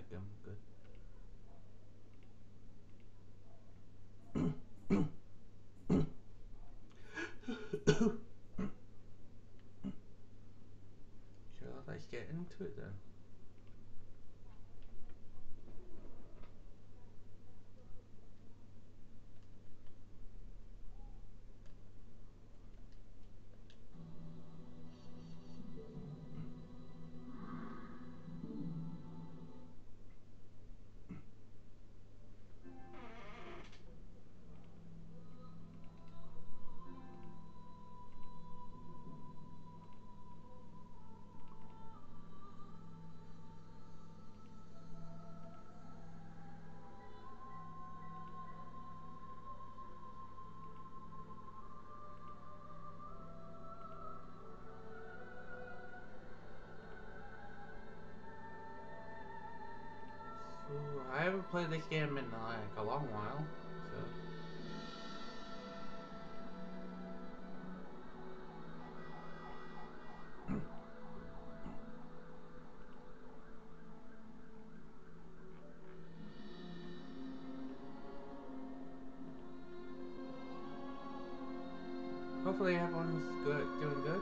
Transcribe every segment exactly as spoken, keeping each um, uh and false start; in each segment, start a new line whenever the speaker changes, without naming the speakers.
like I'm good. Sure, let's get into it then. So I haven't played this game in like a long while, so hopefully everyone's good, doing good.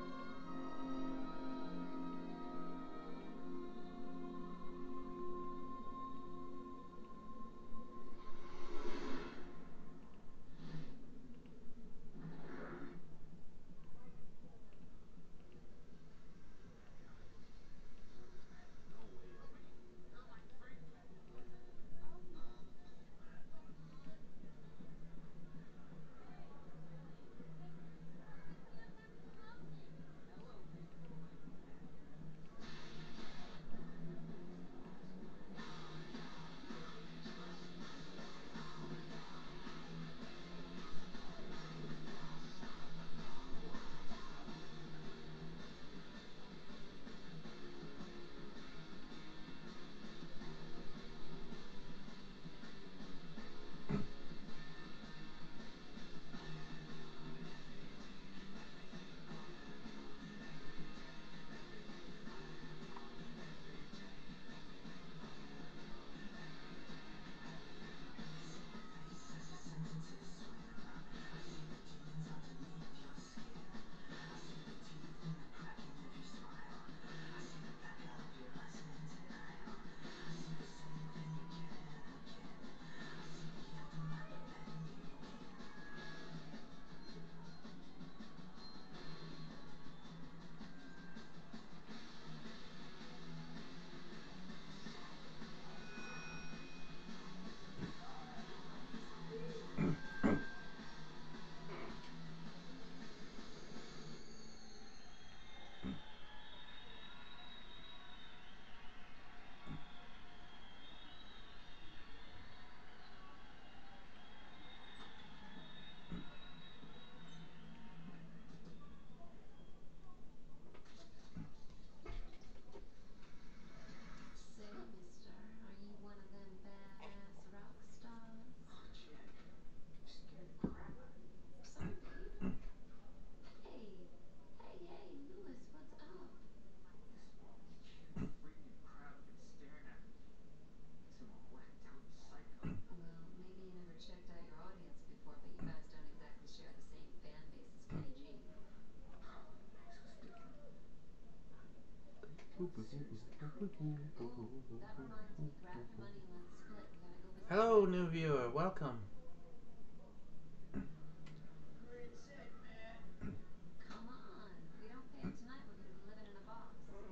Say, mister, are you one of them badass rock stars?
Oh, Jen, you scared the crap out of me.
Sorry, babe. Hey, hey, hey, Lewis, what's up?
This huge freaking crowd kept staring at me like some whacked out psycho.
Well, maybe you never checked out your audience before, but you guys don't exactly share the same fan base as Kenny G.
Probably makes us different. Seriously, Kurt.
Ooh, that reminds me, grab your money and let's split. We gotta go visit
Hello,
Lewis.
new viewer. Welcome.
Great set, man.
Come on. If we don't pay him tonight, we're gonna be living in a box.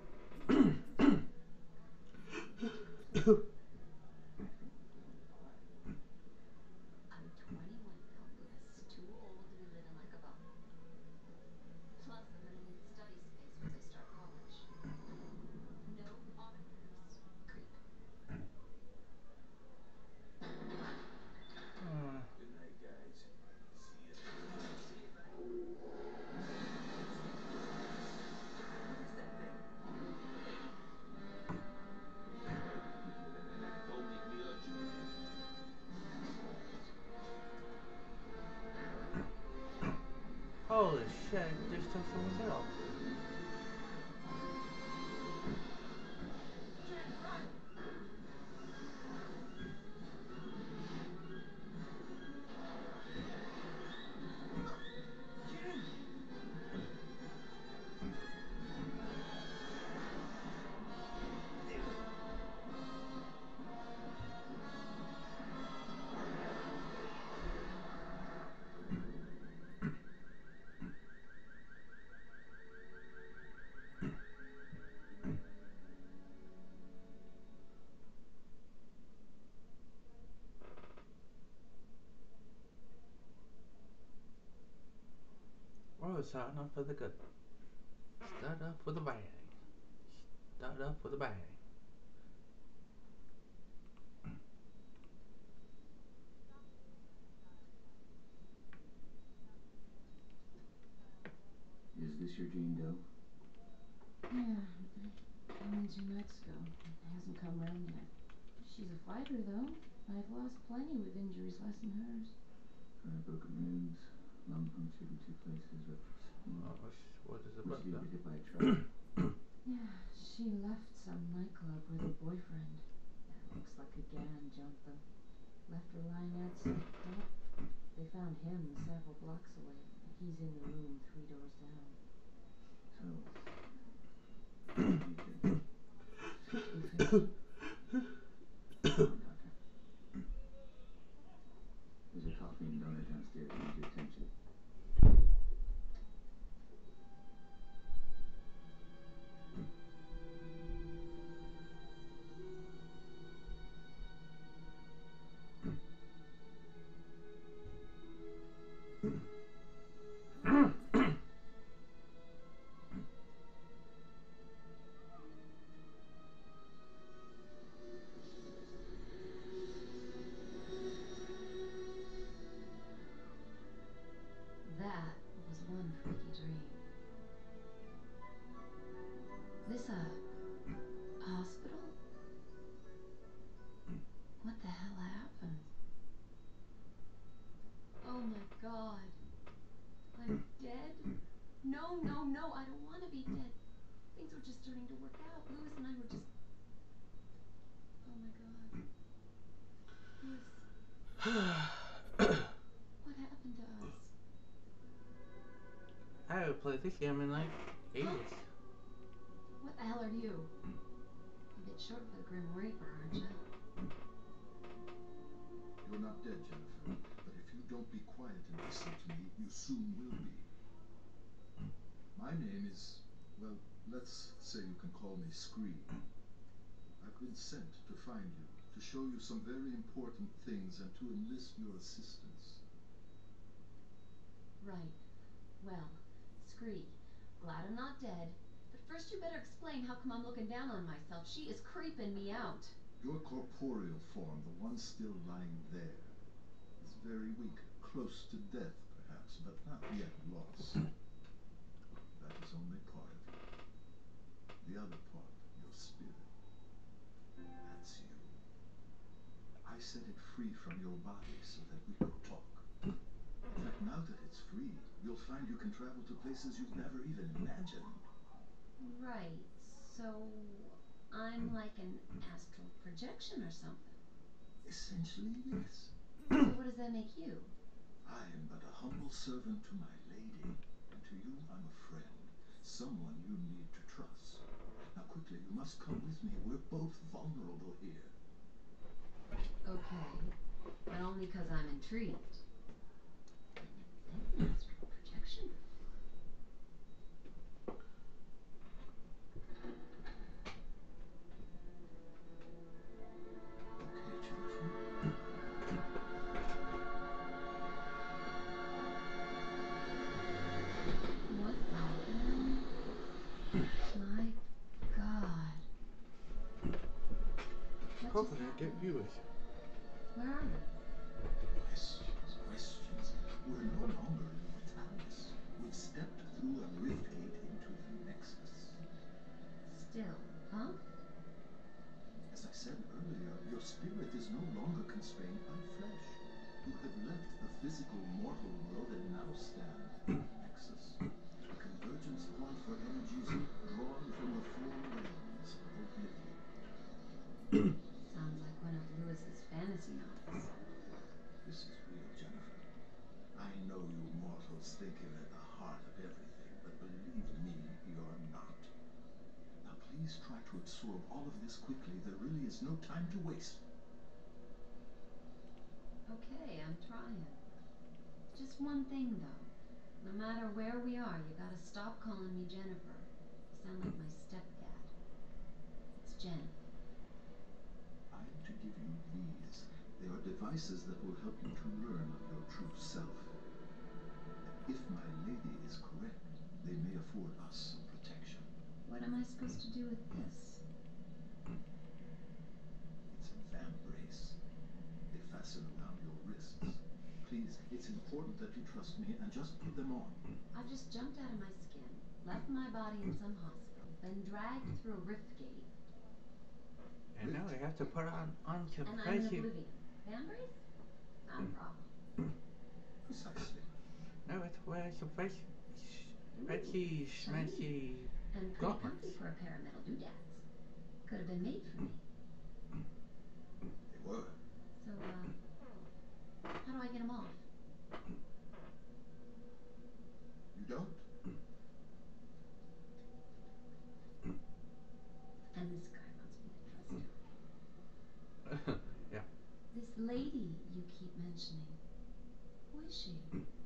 I'm twenty-one now, Lewis. Too old to be living like a bum. Plus, I'm gonna need study space once I start college. No autographs. Creep.
Uh,
Good night, guys. See you later. See you, buddy. What is that thing? Don't make me hurt you, man.
Holy shit! There's still someone's hill.
Jen, run!
Oh, starting off with a good. Start off with a bang. Start off with a bang.
Is this your Jane Doe?
Yeah, came in two nights ago. Hasn't come round yet. She's a fighter, though. I've lost plenty with injuries less than hers.
Five broken ribs, lung punctured in two places, ruptured spleen.
Oh, what is it
Was
about
she
that?
hit by a truck?
Yeah, she left some nightclub with her boyfriend. Yeah, looks like a gang jumped them. Left her lying out soaked up. They found him several blocks away. He's in the room three doors down.
So,
fifty fifty.
Doctor. There's a coffee and donut downstairs. Need your attention.
That was one freaky dream. This a hospital? What the hell happened? Oh my god. I'm dead? No, no, no, I don't want to be dead. Things were just starting to work out. Louis and I were just... Oh my god. Louis. What happened to us?
I haven't played this game in like ages.
What the hell are you? A bit short for the Grim Reaper, aren't you?
You're not dead, Jennifer, but if you don't be quiet and listen to me, you soon will be. My name is, well, let's say you can call me Scream. I've been sent to find you, to show you some very important things and to enlist your assistance.
Right. Well, Scree, glad I'm not dead, but first you better explain how come I'm looking down on myself. She is creeping me out.
Your corporeal form, the one still lying there, is very weak, close to death perhaps, but not yet lost. That is only part of you. The other part, your spirit, that's you. I set it free from your body so that we could talk. In fact, now that it's free, you'll find you can travel to places you've never even imagined.
Right, so I'm like an astral projection or something.
Essentially, yes.
So what does that make you?
I am but a humble servant to my lady, and to you I'm a friend, someone you need to trust. Now quickly, you must come with me. We're both vulnerable here.
Okay, but only because I'm intrigued. That's an astral projection.
Okay, Jennifer.
What the hell? My god. What
How
just
can I get
happened?
viewers?
Where are you?
Questions, questions. We're no longer in Mortalis. We've stepped through a rift gate into the Nexus.
Still, huh?
As I said earlier, your spirit is no longer constrained by flesh. You have left the physical mortal world and now stand in the Nexus, a convergence point for energies drawn from the four realms of oblivion.
Sounds like one of Lewis's fantasy novels.
This is real, Jennifer. I know you mortals think you're at the heart of everything, but believe me, you're not. Now please try to absorb all of this quickly. There really is no time to waste.
Okay, I'm trying. Just one thing, though. No matter where we are, you gotta stop calling me Jennifer. You sound like my stepdad. It's Jen.
I am to give you these. They are devices that will help you to learn of your true self. If my lady is correct, afford us some protection.
What am I supposed to do with this?
It's a vambrace. They fasten around your wrists. Please, it's important that you trust me and just put them on.
I've just jumped out of my skin, left my body in some hospital, been dragged through a rift gate,
And now we have to put on on some
and I'm in
crazy.
oblivion. Vambrace? Not a problem.
Precisely.
No, it's where some fresh, spreadsy, smashy.
And pretty
Gauntlets.
comfy for a pair of metal doodads. Could have been made for me.
They were.
So, uh, how do I get them off?
You don't?
And this guy wants me to trust him.
Yeah.
This lady you keep mentioning, who is she?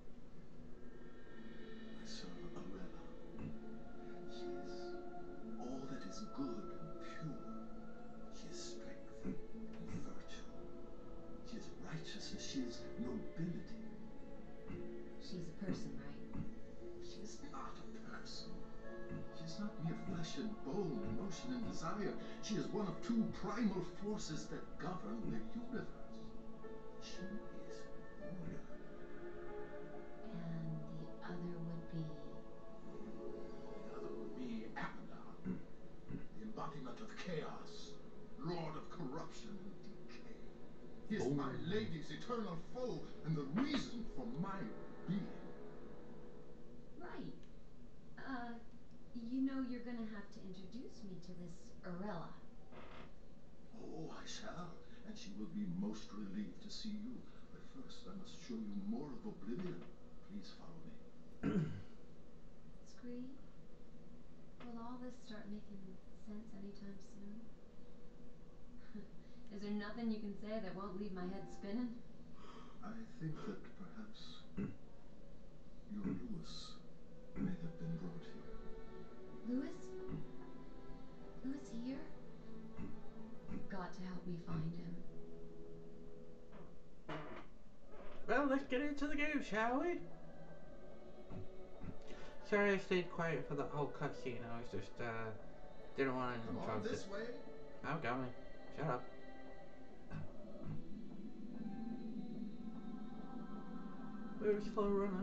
I saw Arella. She is all that is good and pure. She is strength and virtue. She is righteousness. She is nobility.
She's a person, right?
She is not a person. She is not mere flesh and bone, emotion and desire. She is one of two primal forces that govern the universe. She is order.
And the other would be...
The other would be Abaddon, the embodiment of chaos, lord of corruption and decay. He is my lady's eternal foe and the reason for my being.
Right. Uh, you know you're gonna have to introduce me to this Arella.
Oh, I shall, and she will be most relieved to see you. But first, I must show you more of Oblivion. Please follow me.
Scree, will all this start making sense anytime soon? Is there nothing you can say that won't leave my head spinning?
I think that perhaps your Lewis may have been brought here.
Lewis? Lewis here? You've got to help me find him.
Well, let's get into the game, shall we? Sorry I stayed quiet for the whole cutscene. I was just, uh, didn't want to
Come on,
interrupt
this
it.
way.
I'm going. Shut up. We're slow runner.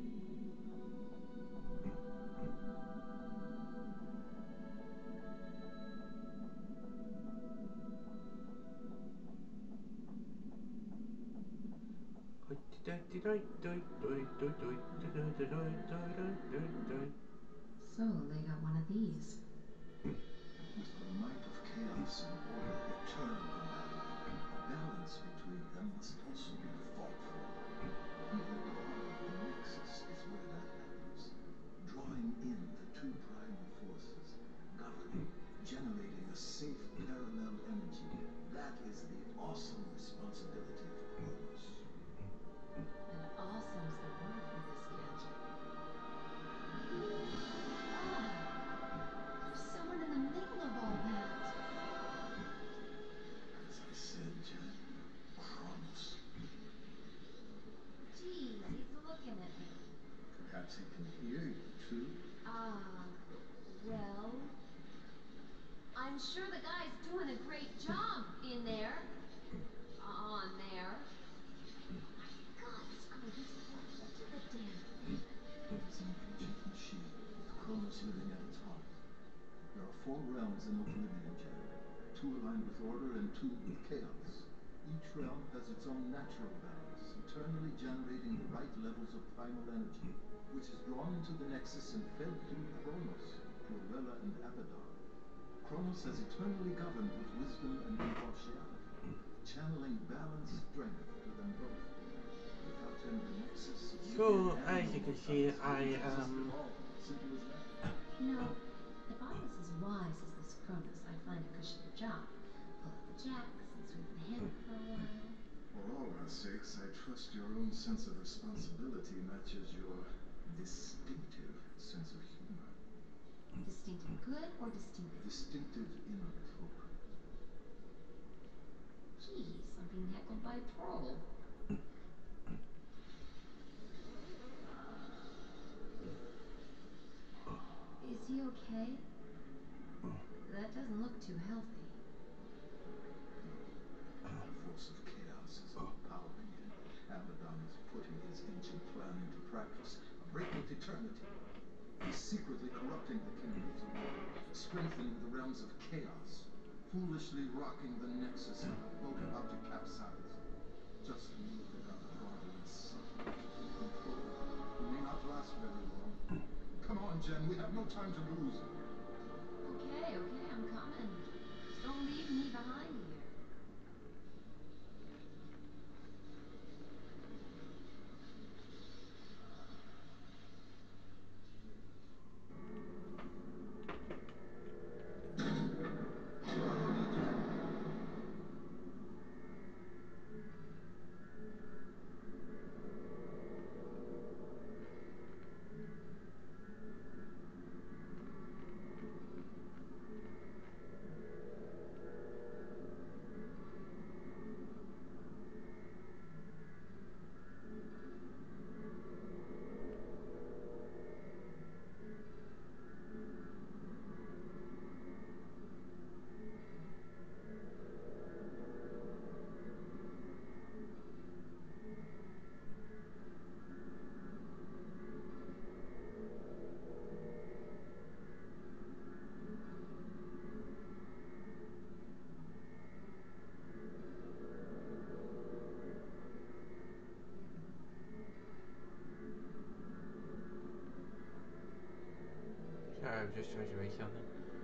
So, they got one of these.
With the might of chaos and order eternal in battle, a balance between them must also be fought for. Here, the nexus is where that happens. Drawing in the two primal forces, governing, generating a safe parallel energy. That is the awesome responsibility of Kronos.
And awesome's the word for this gadget. Ah, there's someone in the middle of all that.
As I said, Jen, Kronos.
Geez, he's looking at me.
Perhaps he can hear you, too.
Ah, well, I'm sure the guy's doing a great job in there. On there. God, Scree, he's right into the damn thing.
It is an ancient machine, with Kronos living at its heart. There are four realms in Oblivion, Jen. Two aligned with order and two with chaos. Each realm has its own natural balance, eternally generating the right levels of primal energy, which is drawn into the nexus and fed through Kronos to Arella and Abaddon. Kronos has eternally governed with wisdom and impartiality, channeling balanced strength to them both. Without him, the nexus of
So,
Oblivion
as
and
you can see,
Immortality
I,
wouldn't exist
um,
at all. Simple as that.
You know, if I was as wise as this Kronos, I'd find a cushier job. Pull out the jacks and swing the hammer for a while.
For all our sakes, I trust your own sense of responsibility matches your distinctive sense of humor.
Distinctive good or distinctive?
Distinctive inappropriate.
Geez, I'm being heckled by a troll. he okay? That doesn't look too healthy.
The force of chaos is overpowering him. Abaddon is putting his ancient plan into practice. A break with eternity. He's secretly corrupting the kingdoms of order, strengthening the realms of chaos, foolishly rocking the nexus of a boat about to capsize. Just look at Abaddon and suffer. He may not last very long. Come on, Jen, we have no time to lose.
Okay, okay, I'm coming. Just don't leave me behind here.
Sorry, I'm just trying to write something.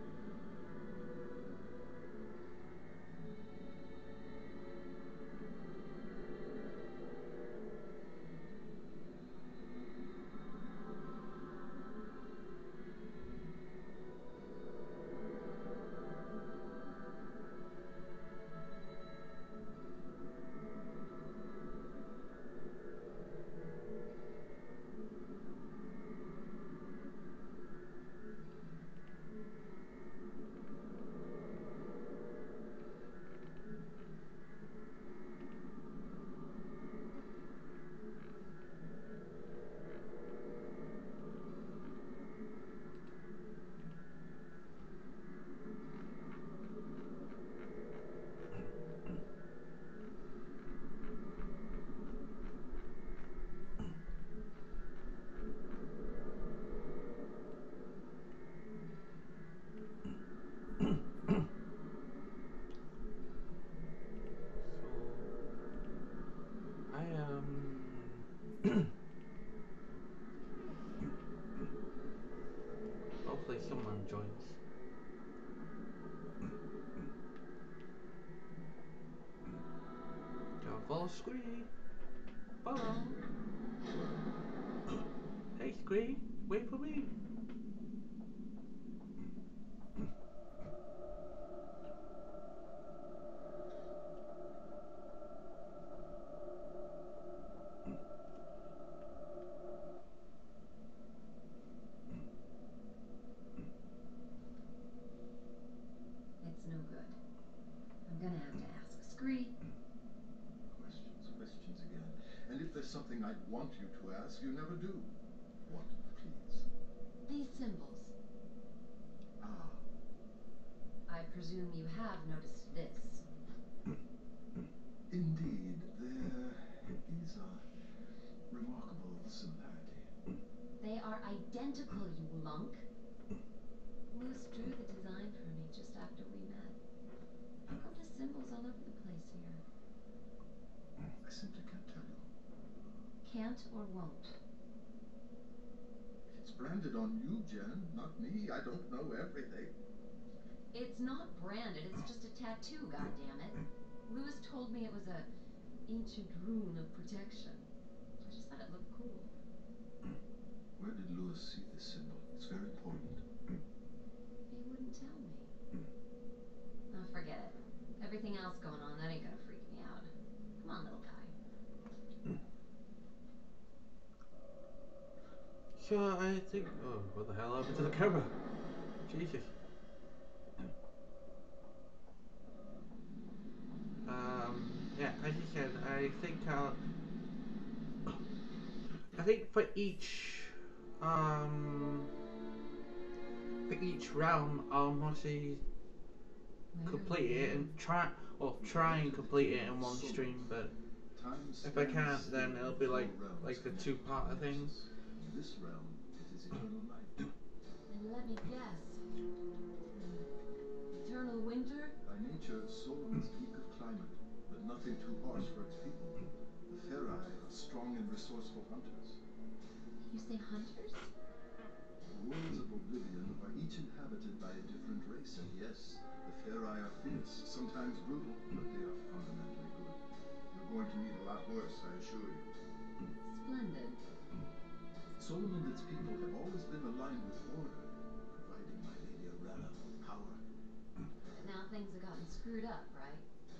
I um hopefully someone joins. Don't follow Scree. Follow. Hey Scree, wait for me.
It's no good. I'm gonna have to ask Scree.
Questions, questions again. And if there's something I'd want you to ask, you never do. What, please?
These symbols.
Ah,
I presume you have noticed this.
indeed, there is a remarkable similarity.
They are identical, you lunk. Lewis drew the design for me just after we met. How come the symbols all over the place here?
I simply can't tell you.
Can't or won't?
It's branded on you, Jen, not me. I don't know everything.
It's not branded, it's just a tattoo, goddammit. Lewis told me it was a ancient rune of protection. I just thought it looked cool.
Where did Lewis see this symbol? It's very important.
He wouldn't tell me. Oh, forget it. Everything else going on, that ain't gonna freak me out. Come on, little guy.
So I think, oh, what the hell happened to the camera? Jesus. Um, yeah, as you said, I think I'll, I think for each, um, for each realm, I'll mostly complete it and try, or try and complete it in one stream. But if I can't, then it'll be like like the two-part thing.
In this realm, it is eternal night.
And let me guess. Eternal winter?
By nature, Solon is weak of climate, but nothing too harsh for its people. The Ferai are strong and resourceful hunters.
You say hunters?
The worlds of Oblivion are each inhabited by a different race, and yes, the Ferai are fierce, sometimes brutal, but they are fundamentally good. You're going to meet a lot worse, I assure you.
Splendid.
Solon and its people have always been aligned with order, providing my Lady Arella with power.
But now things have gotten screwed up, right?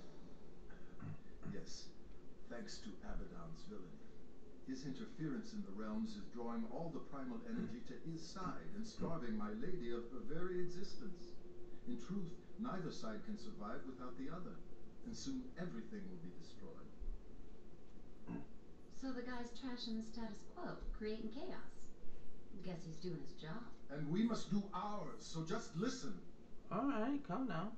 Yes, thanks to Abaddon's villainy. His interference in the realms is drawing all the primal energy to his side and starving my lady of her very existence. In truth, neither side can survive without the other, and soon everything will be destroyed.
So the guy's trashing the status quo, creating chaos. Guess he's doing his job.
And we must do ours, so just listen.
Alright, calm down.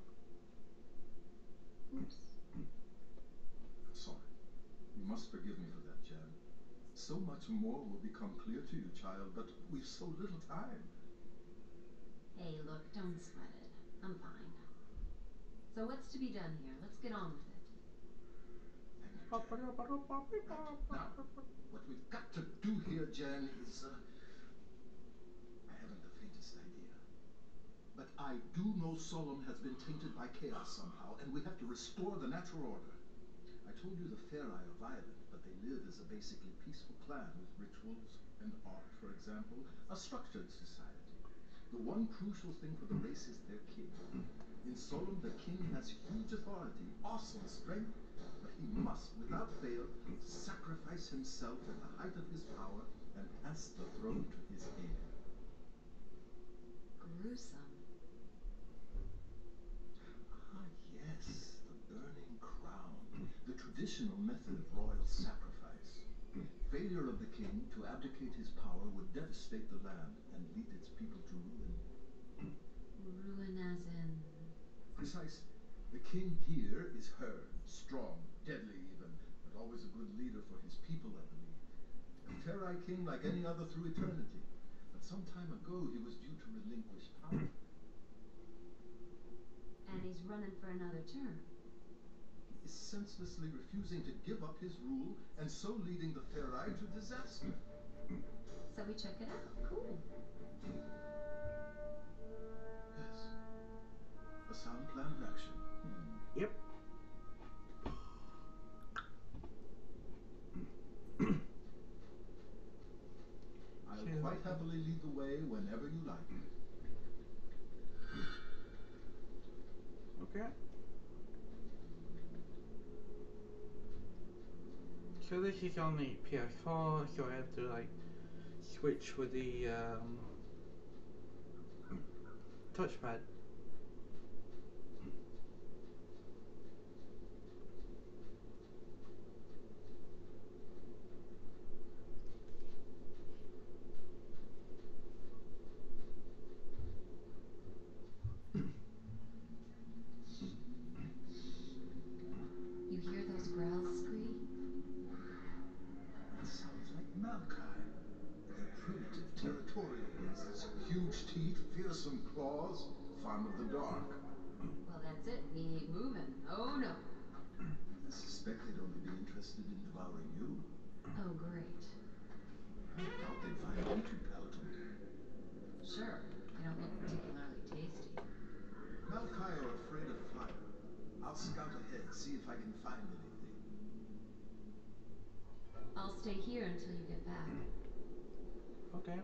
Oops.
I'm sorry. You must forgive me for that, Jan. So much more will become clear to you, child, but we've so little time.
Hey, look, don't sweat it. I'm fine. So what's to be done here? Let's get on with it.
Thank you, Jan. Now, what we've got to do here, Jan, is, uh, I haven't the faintest idea. But I do know Solon has been tainted by chaos somehow, and we have to restore the natural order. I told you the Ferai are violent, but they live as a basically peaceful clan with rituals and art, for example, a structured society. The one crucial thing for the race is their king. In Solon, the king has huge authority, awesome strength, but he must, without fail, sacrifice himself at the height of his power and pass the throne to his heir.
Gruesome.
Ah, yes, the burning crown, the traditional method of royal sacrifice. Failure of the king to abdicate his power would devastate the land and lead its people to ruin.
Ruin as in...
Precisely. The king here is Hearn, strong, deadly even, but always a good leader for his people, I believe. A Ferai king like any other through eternity. But some time ago he was due to relinquish power.
And he's running for another term.
He is senselessly refusing to give up his rule, and so leading the Ferai to disaster.
So we check it out. Cool.
Yes. A sound plan of action. Hmm.
Yep.
I'll quite happily lead the way whenever you like.
Okay. So this is on the P S four, so I have to like switch with the um, touchpad.
You hear those growls, Scree?
That sounds like Malkai. They're primitive territorial beasts. Huge teeth, fearsome claws, fond of the dark.
Well, that's it. We ain't moving. Oh, no.
I suspect they'd only be interested in devouring you.
Oh, great.
I doubt they'd find you too palatable.
Sure. They don't look particularly tasty.
Malkai are afraid of fire. I'll scout ahead, see if I can find anything.
I'll stay here until you get back.
Okay.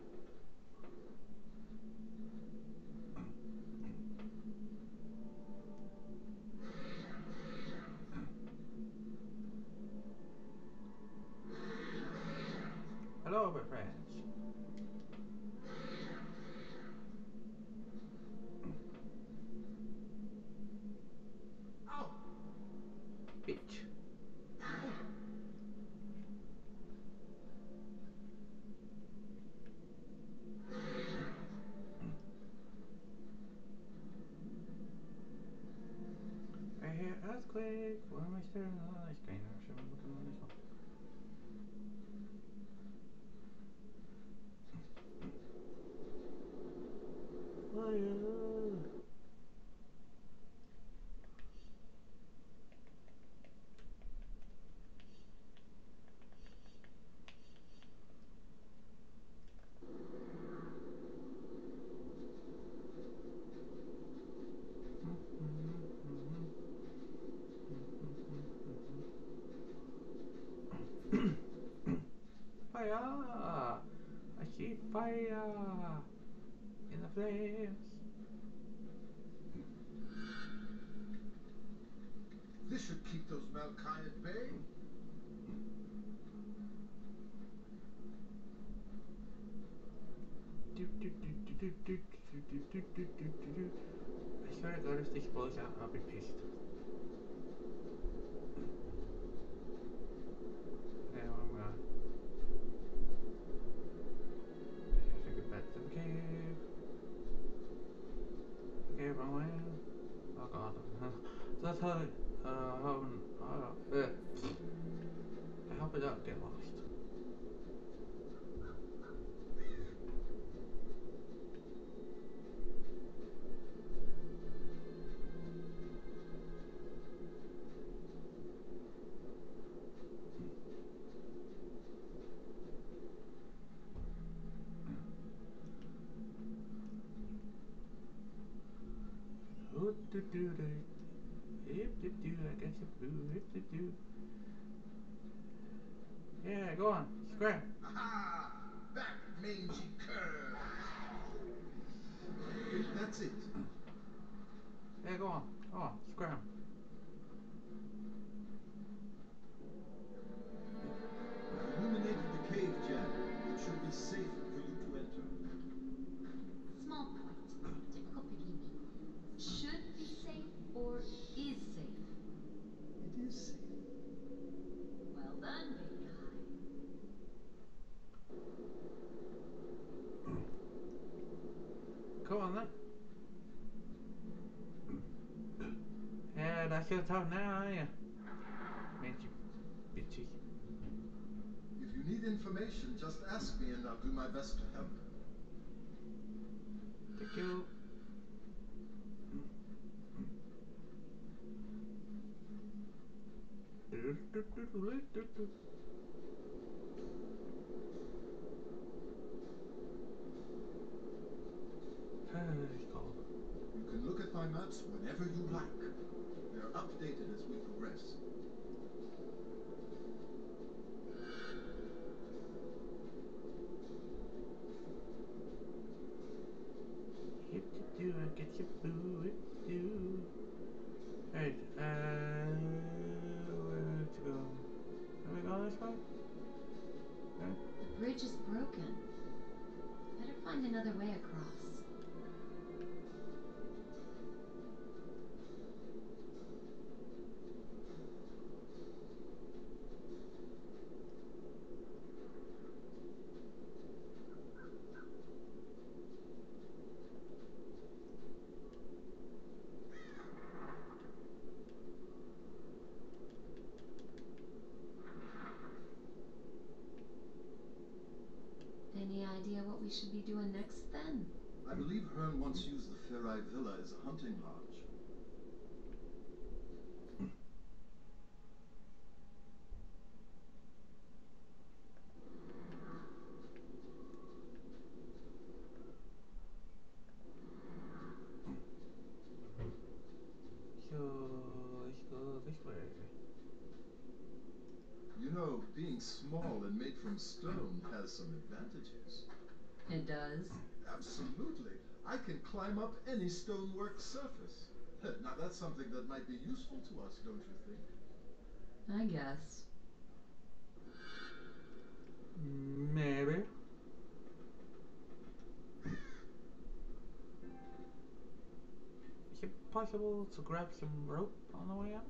Hello, my friends.
Ow!
Bitch. earthquake. Why am I staring at the ice cream? I should be looking at this one. Fire. Fire! I see fire in the flames.
This should keep those Malkai at bay.
Do, do, do, do, do, do, do, do, do, do, do, do. I swear to God, if this blows out, I'll be pissed. Now I'm gonna take it back to the cave. Cave I went. Oh God. That's how. Uh, how. Uh, uh, I hope I don't get lost. Do do do do. Hip dip do. I got your boo. Hip dip do. Yeah, go on. Scram.
Aha! Back, mangy cur! Okay, that's it.
Yeah, go on. Go on. Scram.
I've illuminated the cave, Jan. It should be safe for you to enter.
Small point. Typical picky me. Should be safe or is safe?
It is safe.
Well done, baby high.
Come on then. Yeah, that's your town now, are you? Made you bitchy.
If you need information, just ask me and I'll do my best to help.
Thank you. Do, do, do, do, do, do. It's cold.
You can look at my maps whenever you like. They're updated as we progress.
Hip to do, I get your boo, hip to do. Right, uh, where to go? Can we go this way? Okay.
The bridge is broken. Better find another way across. Any idea what we should be doing next then?
I believe Hearn once used the Ferai Villa as a hunting lodge.
So, let's go this way.
You know, being small and made from stone has some advantages.
It does.
Absolutely. I can climb up any stonework surface. Now that's something that might be useful to us, don't you think?
I guess.
Maybe. Is it possible to grab some rope on the way out?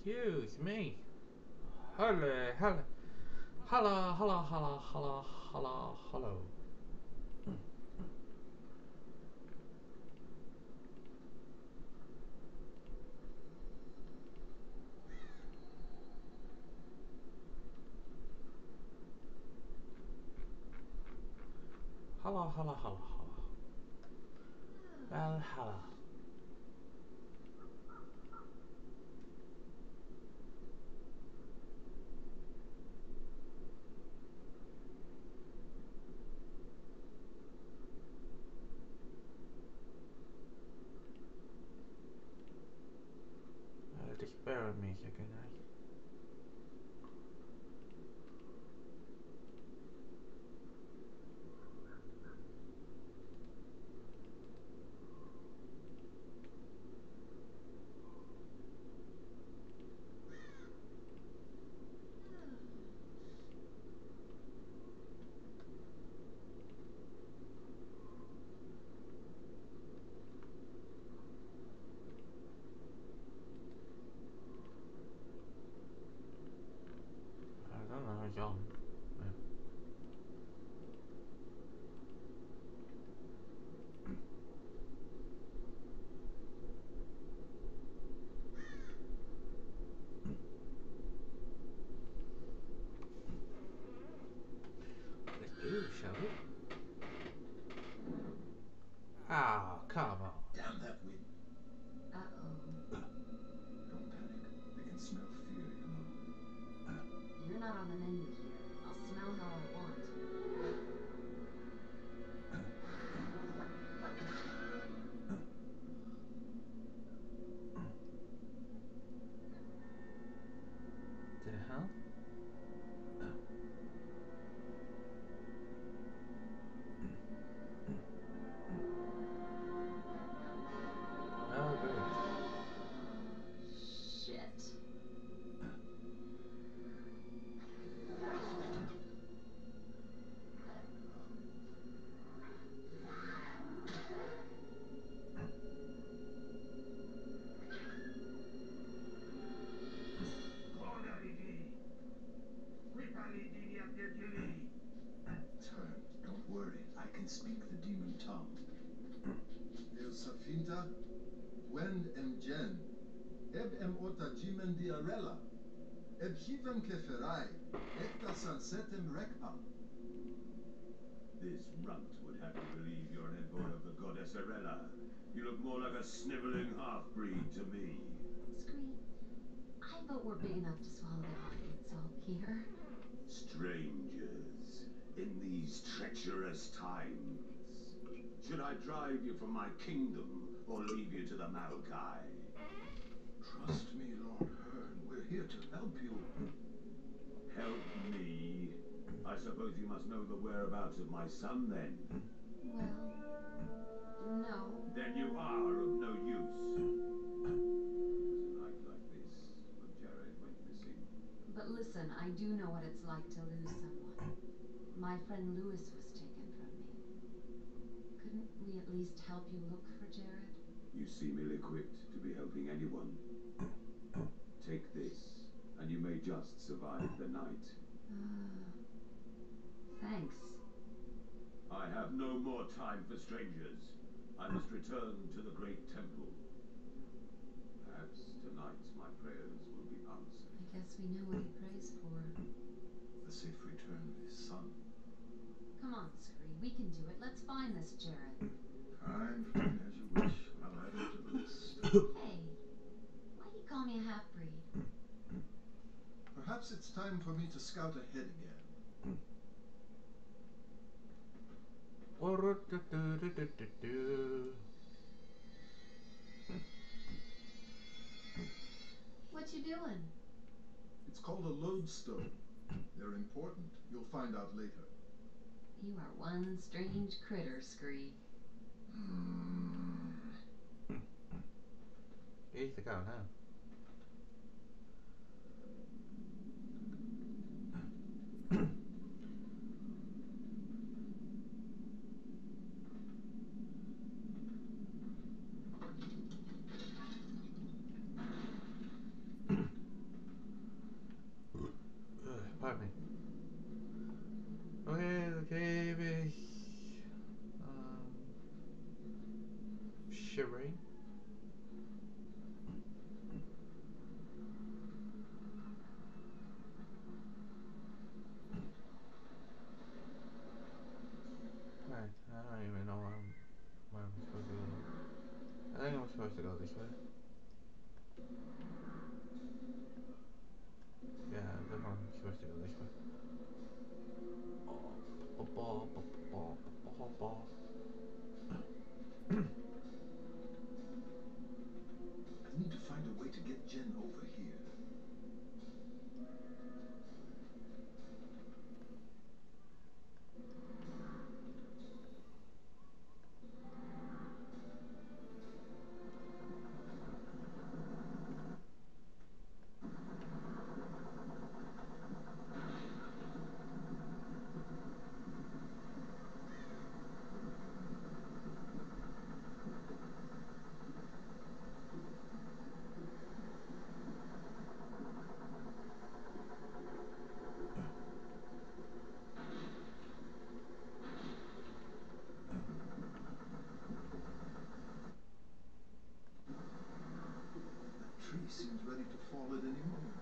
Excuse me. Hello, hello. Hello, hello, hello, hello, hello, hello. Hello, hello, hello, hello. Well, hello. Uh, dich bear with me a second, eh? I don't know, John. Yeah. Let's do, shall we? Ah, come on.
Damn that wind.
Uh-oh.
Don't panic. They can smell fear, you know.
You're not on the menu here. I'll smell how I want.
The hell? Oh, good.
Shit.
Turn. Don't worry. I can speak the demon tongue. El Safinta, Wend em Jen, Eb em ota jimen diarella, Eb hivem keferai, Ekta sunsetem rekpa.
This runt would have you believe you're an envoy of the goddess Arella. You look more like a sniveling half-breed to me.
Scree, I vote we're big enough to swallow the hard insult here.
Strangers, in these treacherous times. Should I drive you from my kingdom, or leave you to the Maokai?
Trust me, Lord Hearn. We're here to help you.
Help me? I suppose you must know the whereabouts of my son, then?
Well, no.
Then you are of no use. It was a night like this when Jared went missing.
But listen, I do know what it's like to lose someone. My friend Lewis was taken from me. Couldn't we at least help you look for Jared?
You seem ill-equipped to be helping anyone. Take this, and you may just survive the night.
Uh, thanks.
I have no more time for strangers. I must return to the great temple. Perhaps tonight my prayers will be answered.
I guess we know what he prays for.
The safe return of his son.
Come on, Scree, we can do it. Let's find this Jared.
Fine, fine, as you wish. I'll add him to the list.
Hey, why do you call me a half-breed?
Perhaps it's time for me to scout ahead again.
What you doing?
It's called a lodestone. They're important. You'll find out later.
You are one strange critter, Scree.
Here's the go now. Yeah, definitely supposed to go this way. Oh, ball, ball, ball, ball, ball.
I need to find a way to get Jen over here. That tree seems ready to fall at any moment.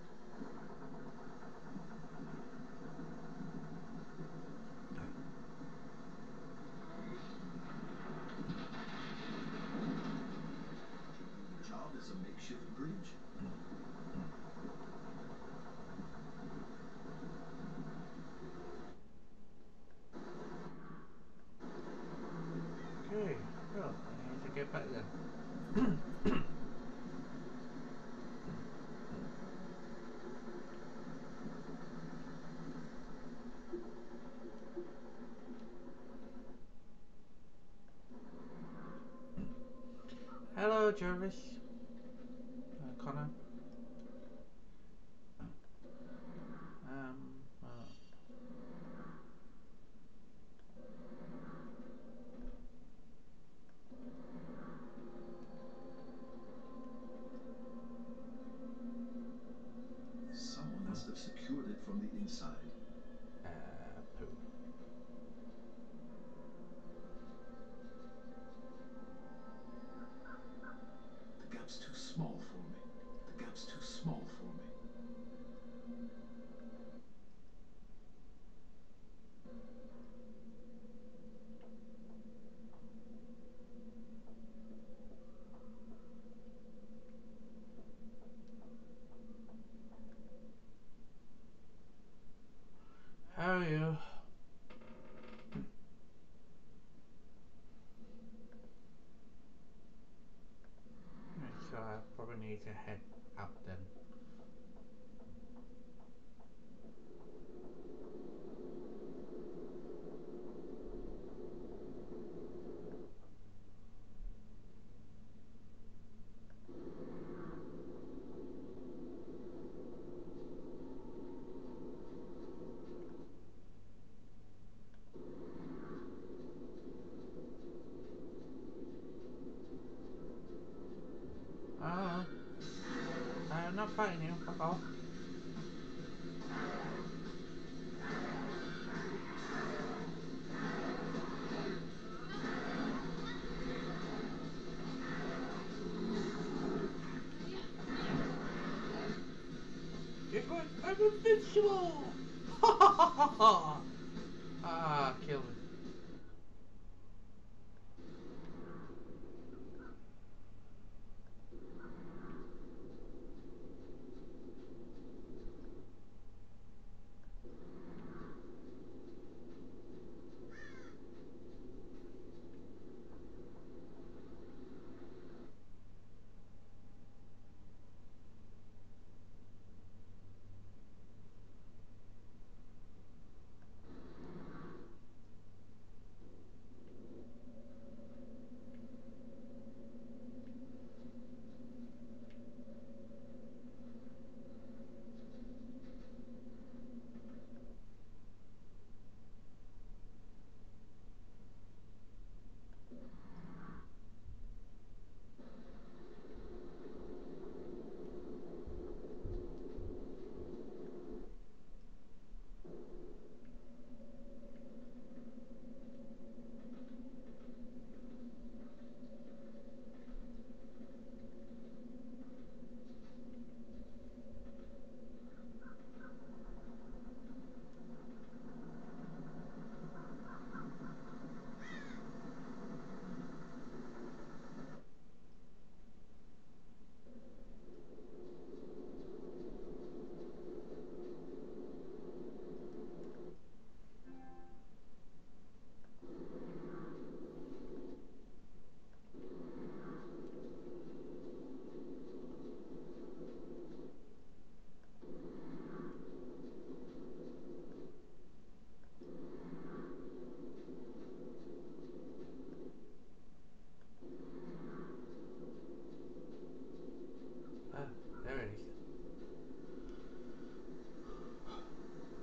The job is a makeshift bridge.
Okay, well, I need to get back there. Hello, Jervis. Uh, Connor. Um, uh,
Someone must have secured it from the inside.
uh, poo.
The gap's too small for me. The gap's too small for me.
How are you? So I probably need to head up then. Oh, I'm not fighting you. Fuck off. Guess what? I'm invincible! Ha ha ha ha ha! Ah, kill me.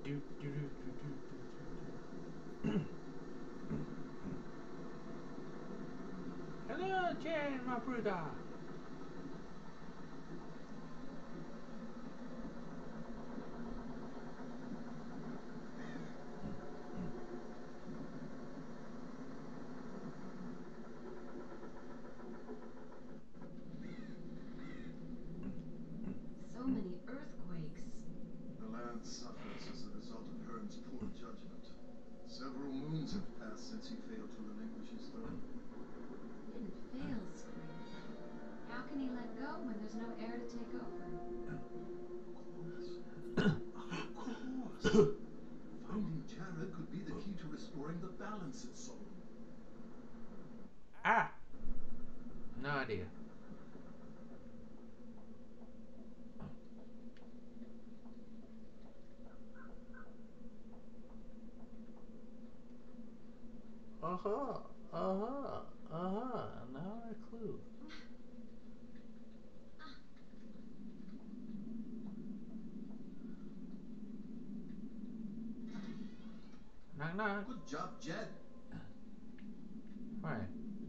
do, do, do, do, do, do. Hello, Jane, my brother.
So many earthquakes.
The land suffers as a result of Hearn's poor judgment. Several moons have passed since he failed to relinquish his throne.
Didn't fail, Scream. How can he let go when there's no heir to take over?
Of course. Finding Jared could be the key to restoring the balance in Solomon.
Ah! No idea. Uh-huh. Uh-huh. Uh-huh. Now a clue. Knock knock.
Good job, Jed.
Right.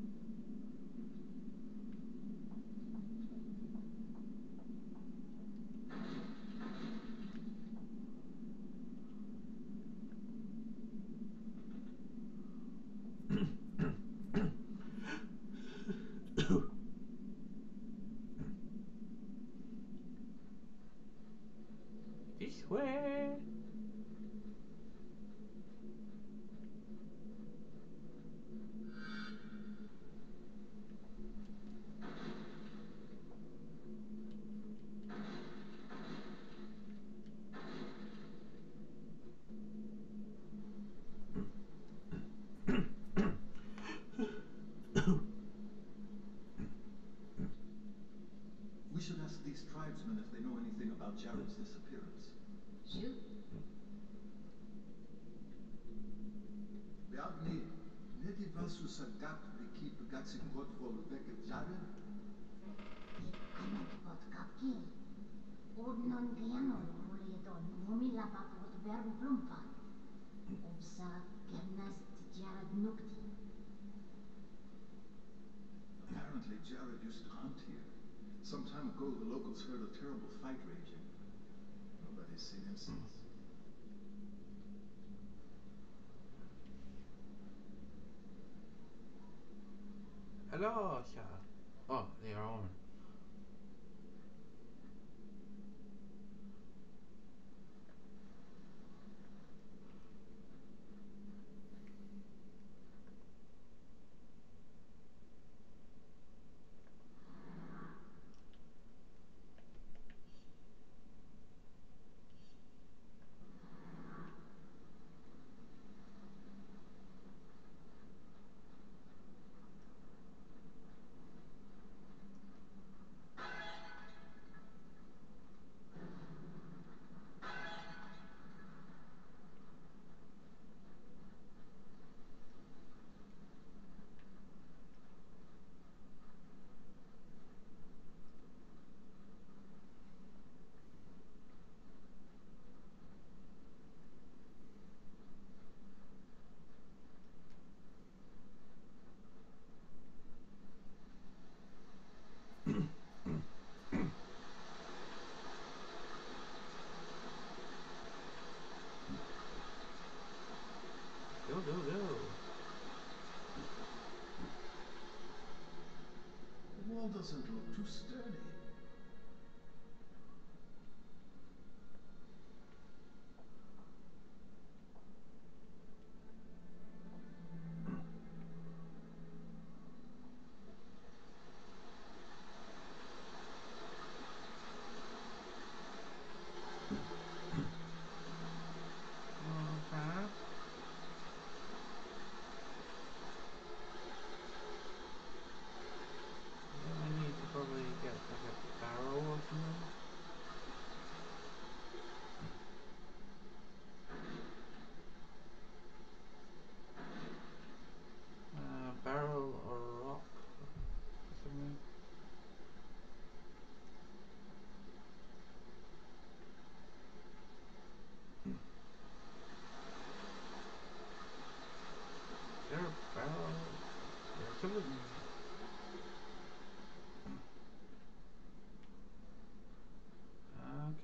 This way.
We should ask these tribesmen if they know anything about Jared's disappearance.
Shoot.
Beagni, nedi vasu sagak biki pagasi got vol veket Jared?
Anak pot kapki. Odnon giano kulieton mumila papot verbo plumpa. Obsa gernas Jared nukti.
Apparently Jared used to hunt here. Some time ago, the locals heard a terrible fight raging. Nobody's seen him since.
Hello, sir. Oh, they are on.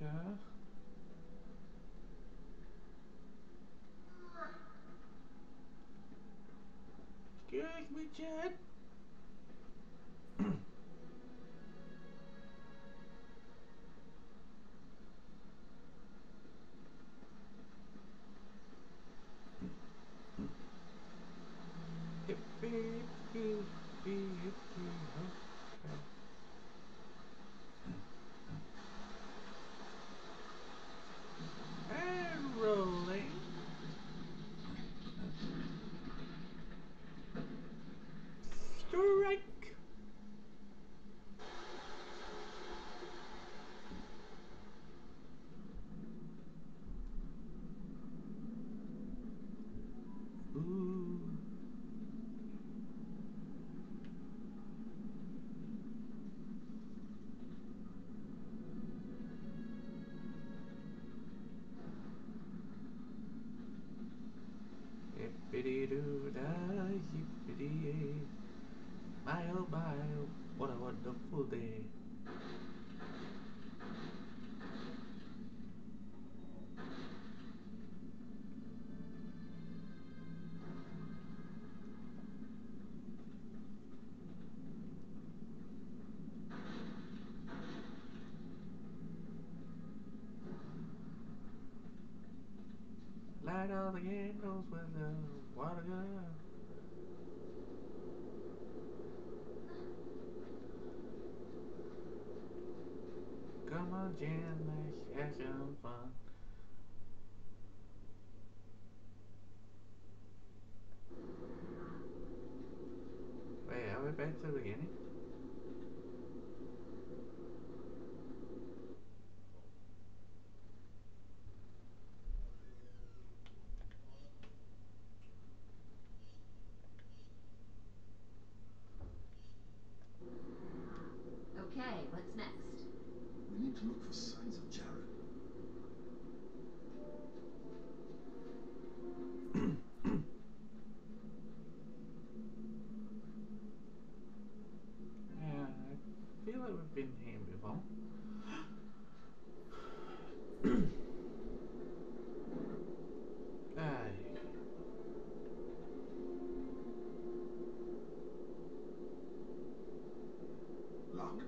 Okay. Excuse me, Chad. Hippie, hippie, hippie, okay. And rolling. Strike. Ooh. Hippity doo da, hippity. My oh my, what a wonderful day. Light all the candles with the water gun. Come on, Jan, let's have some fun. Wait, are we back to the beginning?
Okay, what's next?
We need to look for signs of Jared.
Yeah, I feel like we've been here before. Aye.
Lock.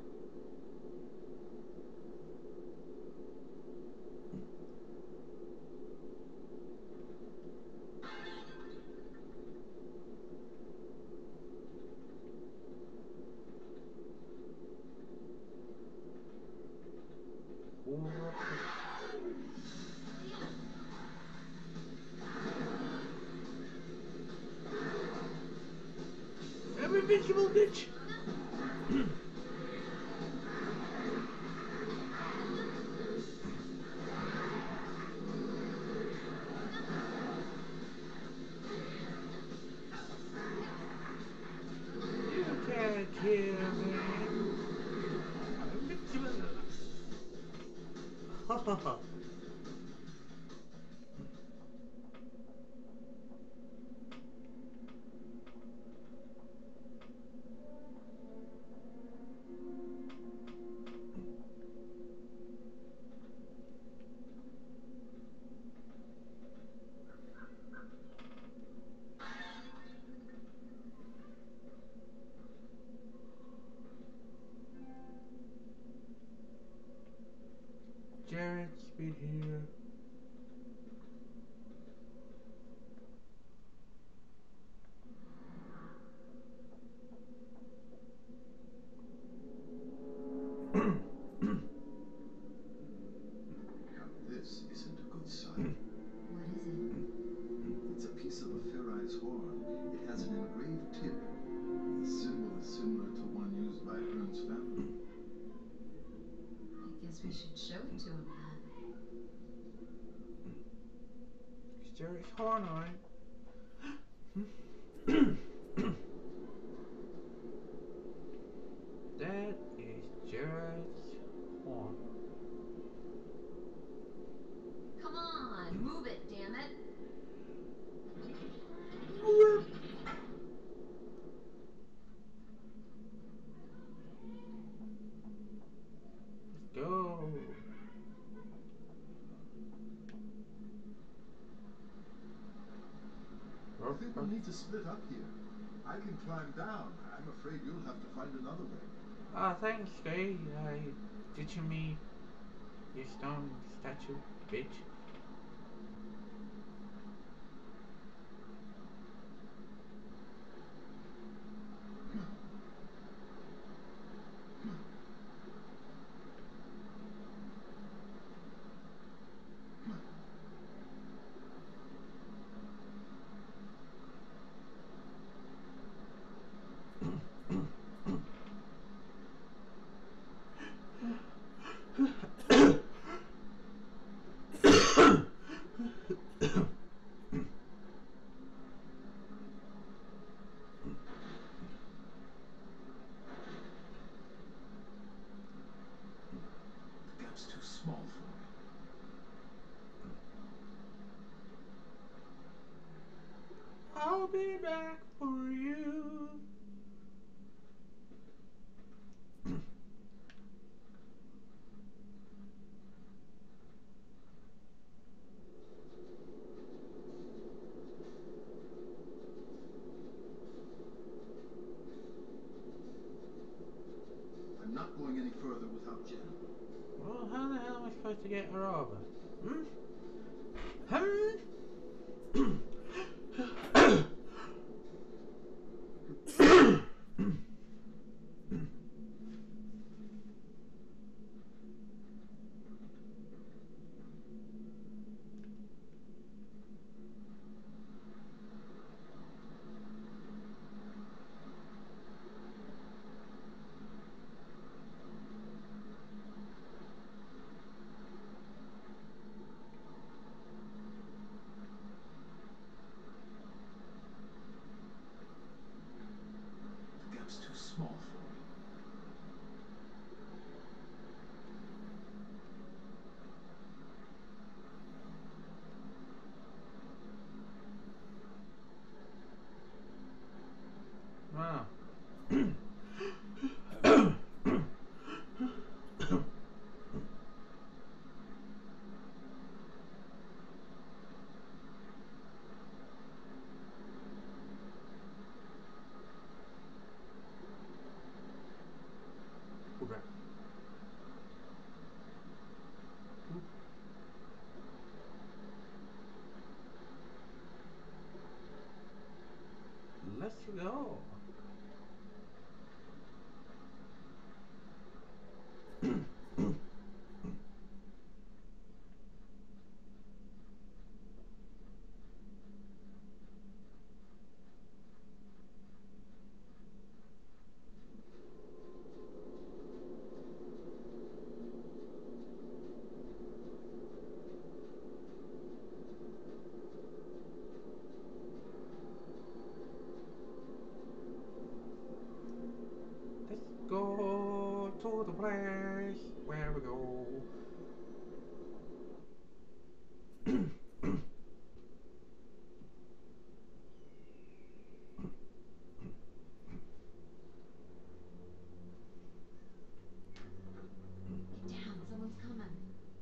I'm invincible, bitch! You can't kill me. I'm invincible. Ha ha ha. Jared's been here.
Now this isn't a good sign.
What is it?
It's a piece of a ferri's horn. It has an engraved tip. The symbol is similar to one used by Hearn's family.
I guess we should show it to him then.
It's Jared's horn, alright. That is Jared's horn.
Come on, move it, damn it.
Let's go.
I think we'll need to split up here. I can climb down. I'm afraid you'll have to find another way.
Ah, thanks, guy. I ditching me, you stone statue, bitch.
The gap's too small for me.
I'll be back for you.
I'm not going any further without Jen.
Well, how the hell am I supposed to get her over? Hmm? Hmm?
The gap's too small for me.
Wow. Let's go. Let's go to the place where we go.
Get down, someone's coming.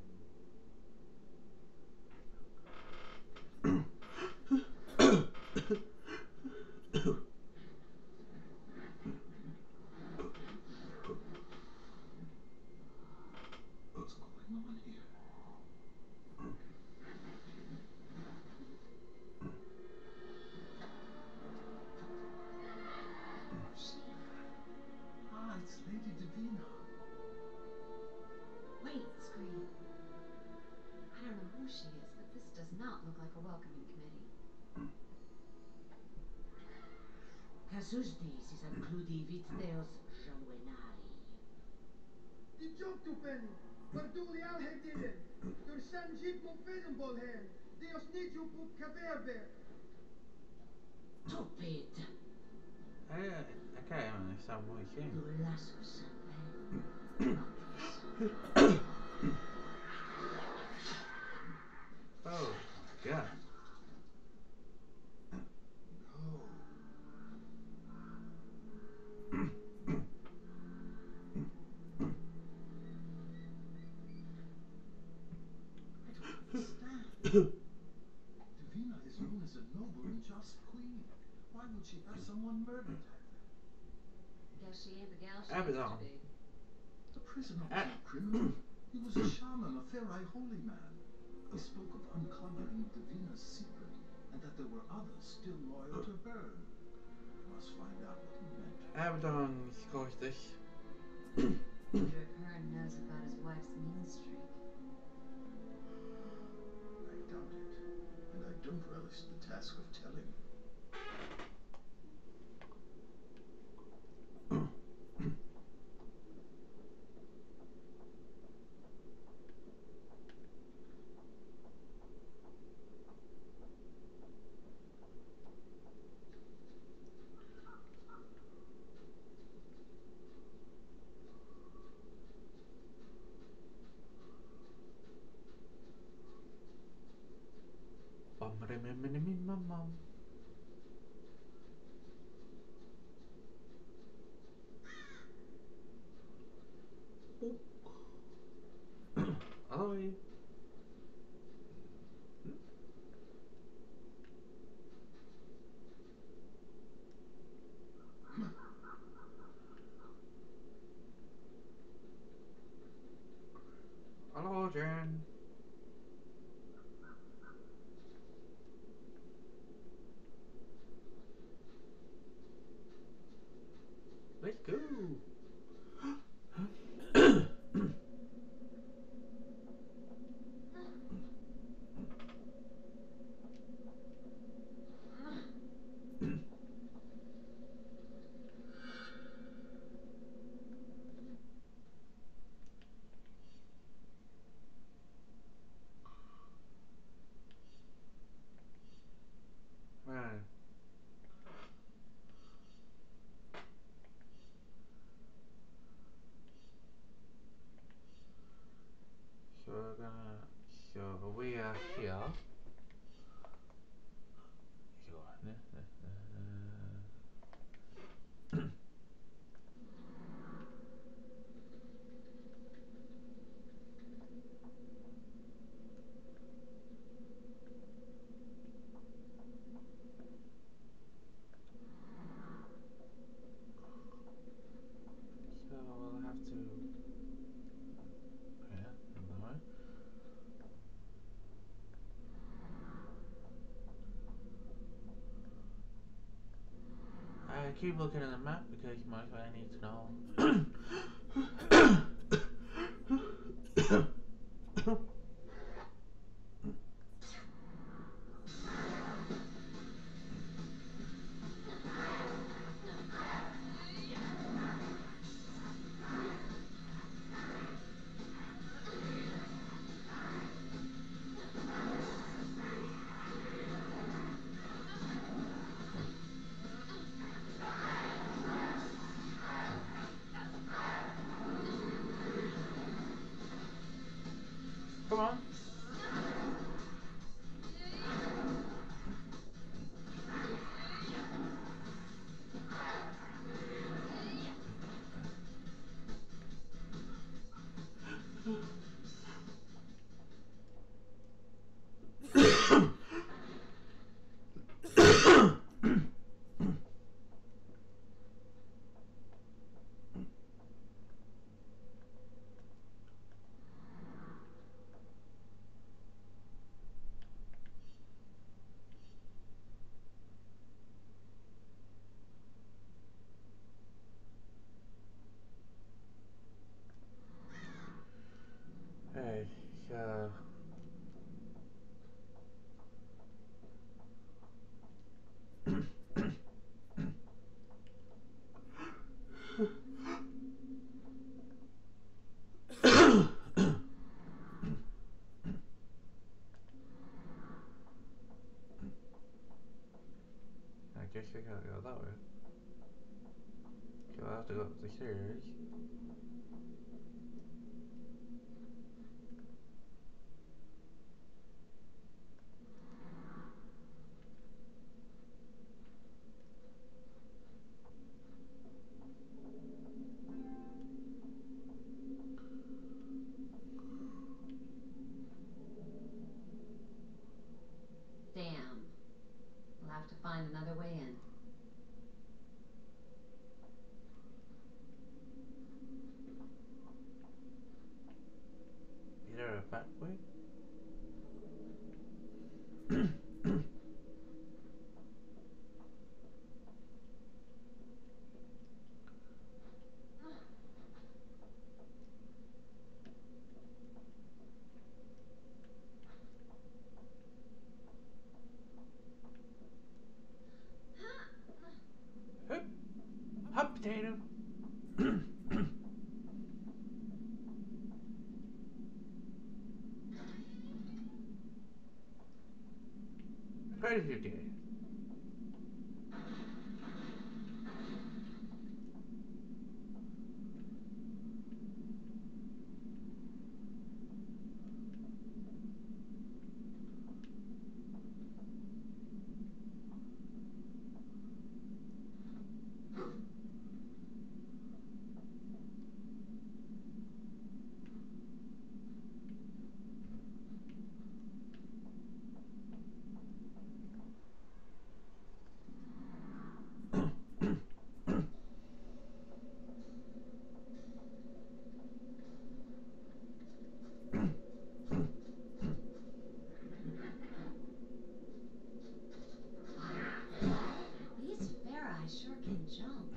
What's going on here? Ah, it's Lady Divina.
Wait, Scream. I don't know who she is, but this does not look like a welcoming committee.
Casusdis is includi viteos jalwenari.
Die Joktupen, waardoor je al het delen. Door Sanjip Mokvedenbol hen, die ons niet op op kaberber.
Topid,
I, I can't even understand what he's saying.
du lasus
Oh, God.
Divina is known as a noble and just queen. Why would she have someone murdered?
Guess she ain't the gal she
Abaddon.
used to be.
The prisoner was
Ah.
no criminal. He was a shaman, a Ferai holy man. He spoke of uncovering Davina's secret, and that there were others still loyal to her. Must find out what he meant.
Abaddon ist richtig.
Wonder if Hearn knows about his wife's mean streak.
I doubt it, and I don't relish the task of telling.
Bum, bum, bum, bum, bum, bum. Aloy. Hello, Jen. Let's go. Right. So we're gonna, so we are here. So, ne, ne, ne, ne. So we'll have to, yeah, no. I keep looking at the map because most I need to know. Come on. Hey, uh... I guess we gotta go that way. Okay, I'll have to go up the stairs.
Damn. We'll have to find another way in.
there a back way? Hup, hot potato. Very good.
These Farai sure can jump.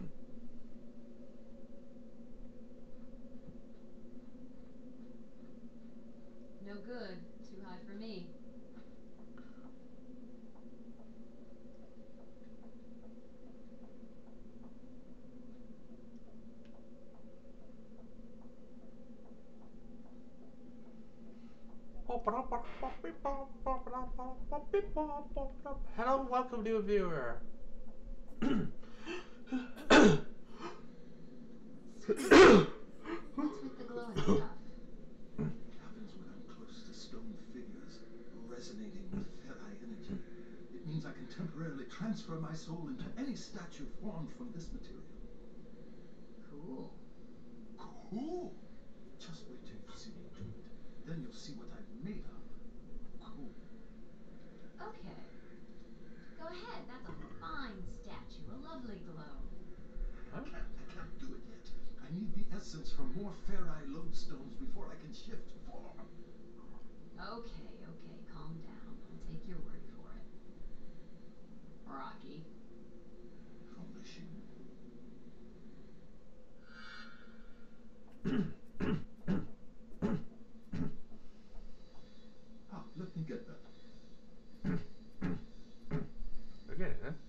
No good. Too high for me.
Hello, welcome to a viewer.
What's with the glowing stuff?
It happens when I'm close to stone figures, resonating with Farai energy. It means I can temporarily transfer my soul into any statue formed from this material.
Cool.
Cool! Just wait till you see me do it. Then you'll see what I'm made of. Cool.
Okay. Go ahead. That's a fine statue. A lovely glow.
I can't, I can't do it yet. I need the essence from more Farai lodestones before I can shift form.
Okay, okay. Calm down. I'll take your word for it. Rocky.
From the shoe. Ah, let me get that.
Look at it, huh?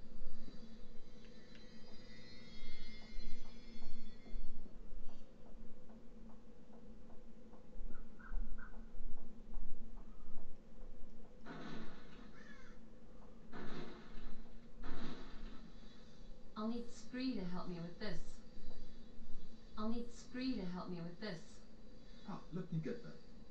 I'll need Scree to help me with this. I'll need Scree to help me with this.
Ah, let me get that.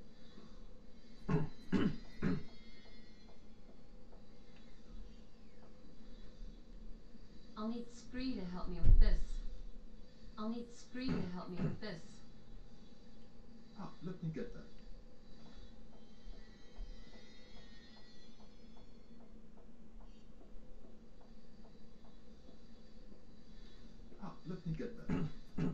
I'll need Scree to help me with this. I'll need Scree to help me with this.
Ah, let me get that. Ah, let me get that.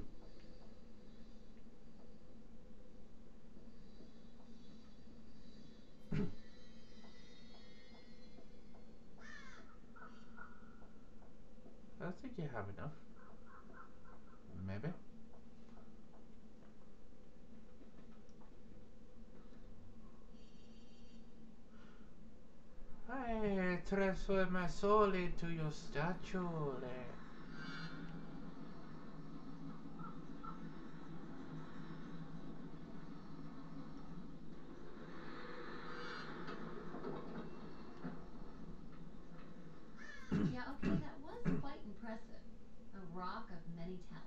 I think you have enough. Maybe. I transfer my soul into your statue. Like.
Yeah, okay, that was quite impressive. A rock of many talents.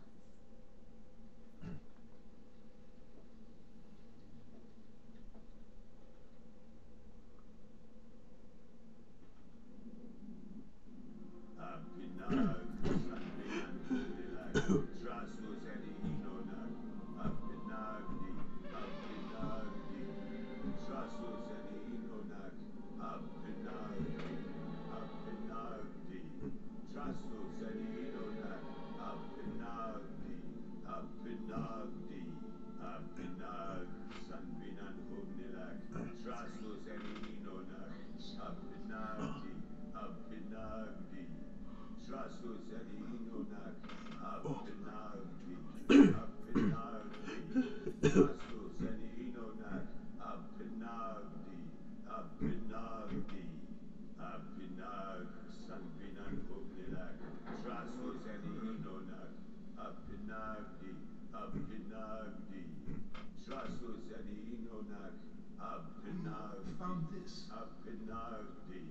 Monak, Abinadi.
Found this.
Abinadi.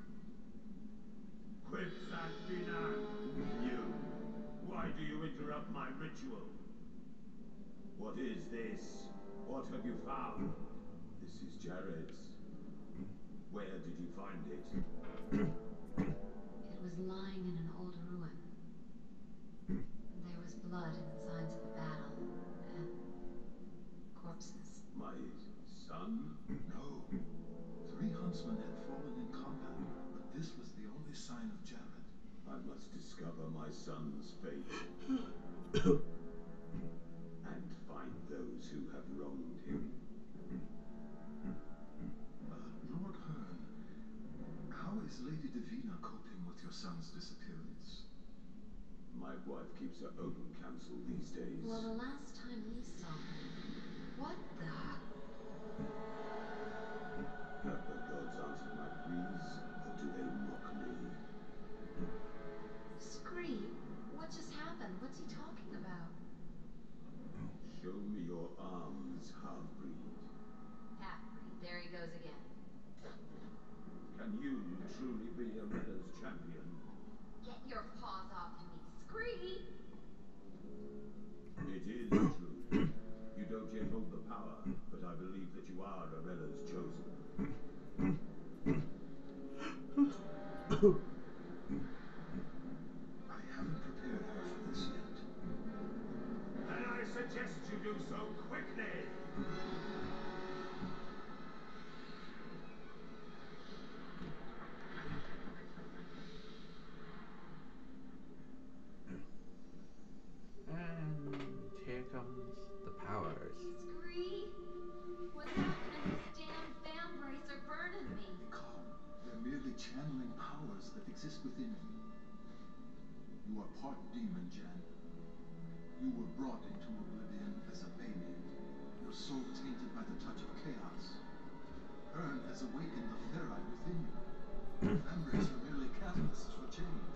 Quetzalcoatl, you. Why do you interrupt my ritual? What is this? What have you found? This is Jared's. Where did you find it?
It was lying in an old ruin. There was blood and signs of a battle, and corpses.
My son?
No. Three huntsmen had fallen in combat, but this was the only sign of Jared.
I must discover my son's fate. And find those who have wronged him.
Uh, Lord Hearn, how is Lady Davina coping with your son's disappearance?
My wife keeps her open counsel these days.
Well, the last time we saw her, what the?
Have the gods answered my pleas, or do they mock me?
Scree, what just happened? What's he talking about?
Show me your arms, half-breed.
Half-breed, there he goes again.
Can you truly be Arena's champion?
Get your paws off me, Scree!
It is true. You don't yet hold the power, but I believe that you are Arena's chosen.
I haven't prepared her for this yet.
Then I suggest you do so quickly!
And here comes the powers.
Scree! What's happening? This damn fan brace are burning me.
Be calm. They're merely channeling powers that exist within you. You are part demon, Jan. You were brought into oblivion as a baby, your soul tainted by the touch of chaos. Hearn has awakened the Ferai within you. Memories are merely catalysts for change.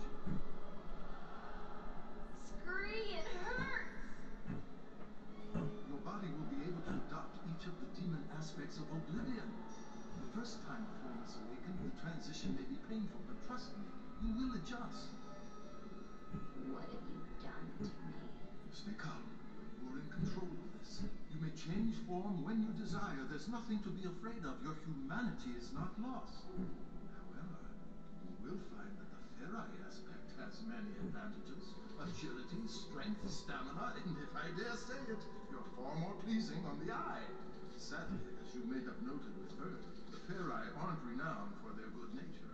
Scree, it hurts!
Your body will be able to adopt each of the demon aspects of oblivion. The first time a form is awakened, the transition may be painful, but trust me, you will adjust.
What have you done to me?
Stay calm. You're in control of this. You may change form when you desire. There's nothing to be afraid of. Your humanity is not lost. However, you will find that the Ferai aspect has many advantages. Agility, strength, stamina, and if I dare say it, you're far more pleasing on the eye. Sadly, as you may have noted with her, the Ferai aren't renowned for their good nature.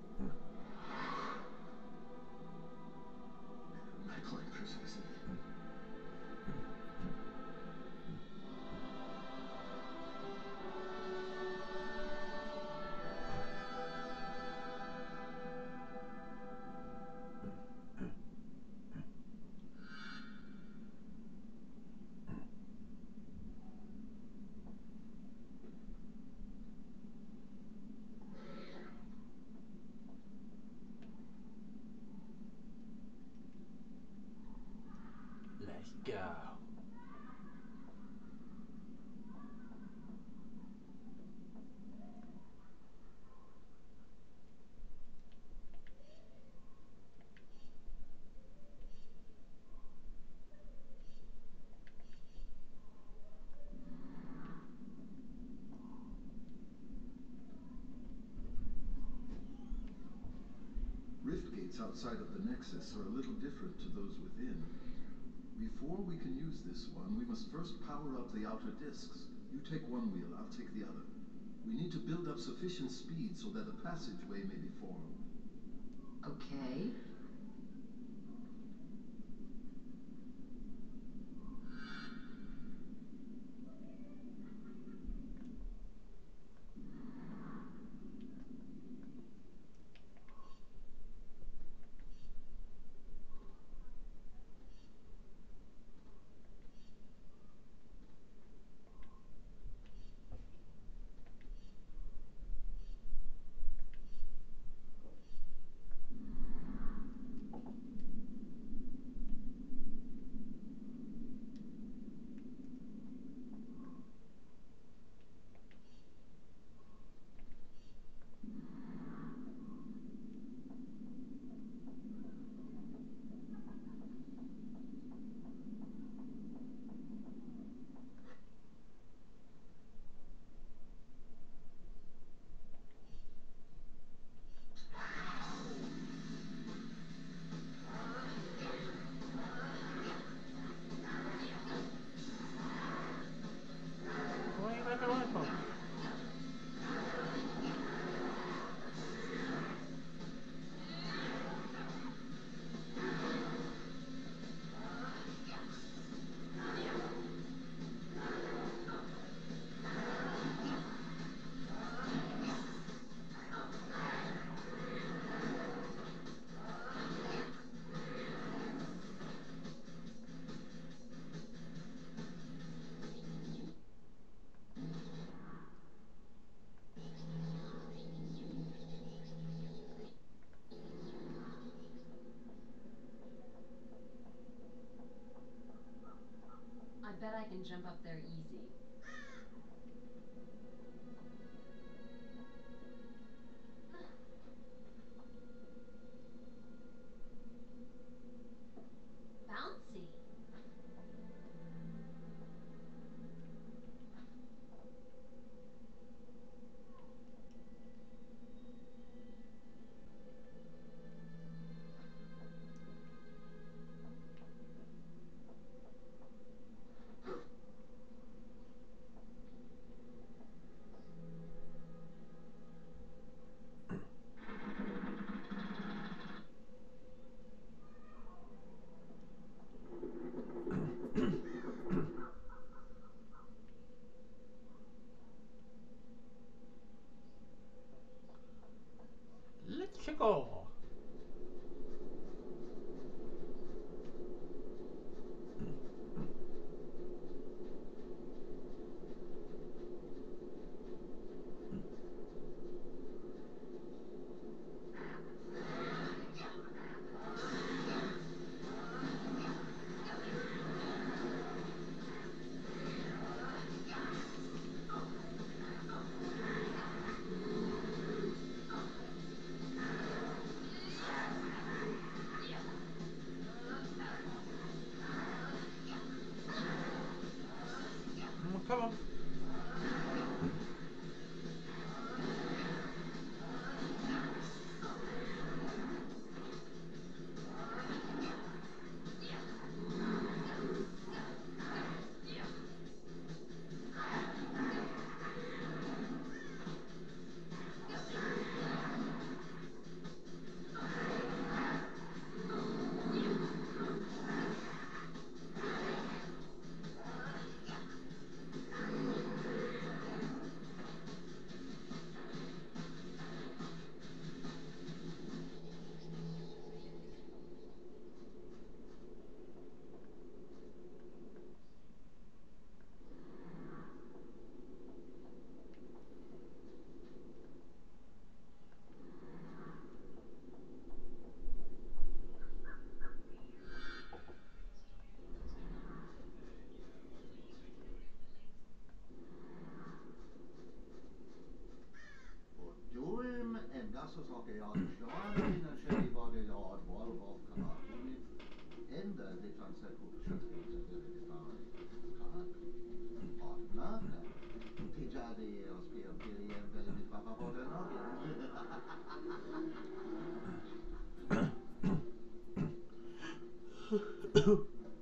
My point precisely.
Let's go.
Rift gates outside of the Nexus are a little different to those within. Before we can use this one, we must first power up the outer discs. You take one wheel, I'll take the other. We need to build up sufficient speed so that a passageway may be formed.
Okay. can jump up there easy.
Bouncy.
Let's go. Mm, come on.
Duim en gasos och jag kör in en tjej var det jag valv av kanalunit. Ända det fanns ett uppköpning som det det var. Kak. Partnaka. Tijade och spel till igen väldigt pappa var det nog.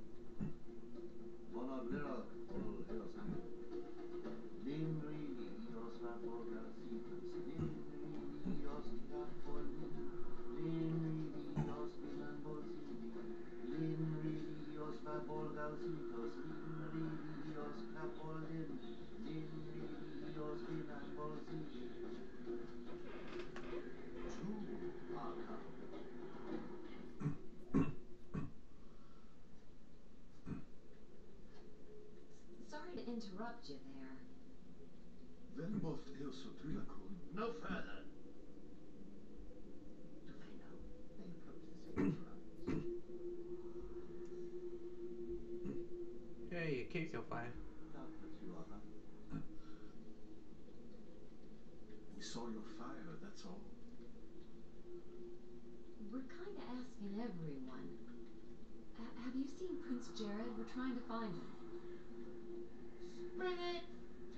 One of little all hills hanging. Limri ios vaporgas citas. Limri ios trafolin. Limri ios bilan bolsidi. Limri ios vaporgas citas. Limri ios trafolin. Limri ios bilan bolsidi. Two arca.
Sorry to interrupt you there.
Vem boft eu så tryllakon? No further. Do they know? They approach the same tribes.
Hey, you keep your fire.
That puts you on, huh? We saw your fire, that's all.
We're kind of asking everyone. H- have you seen Prince Jared? We're trying to find him.
Bring it!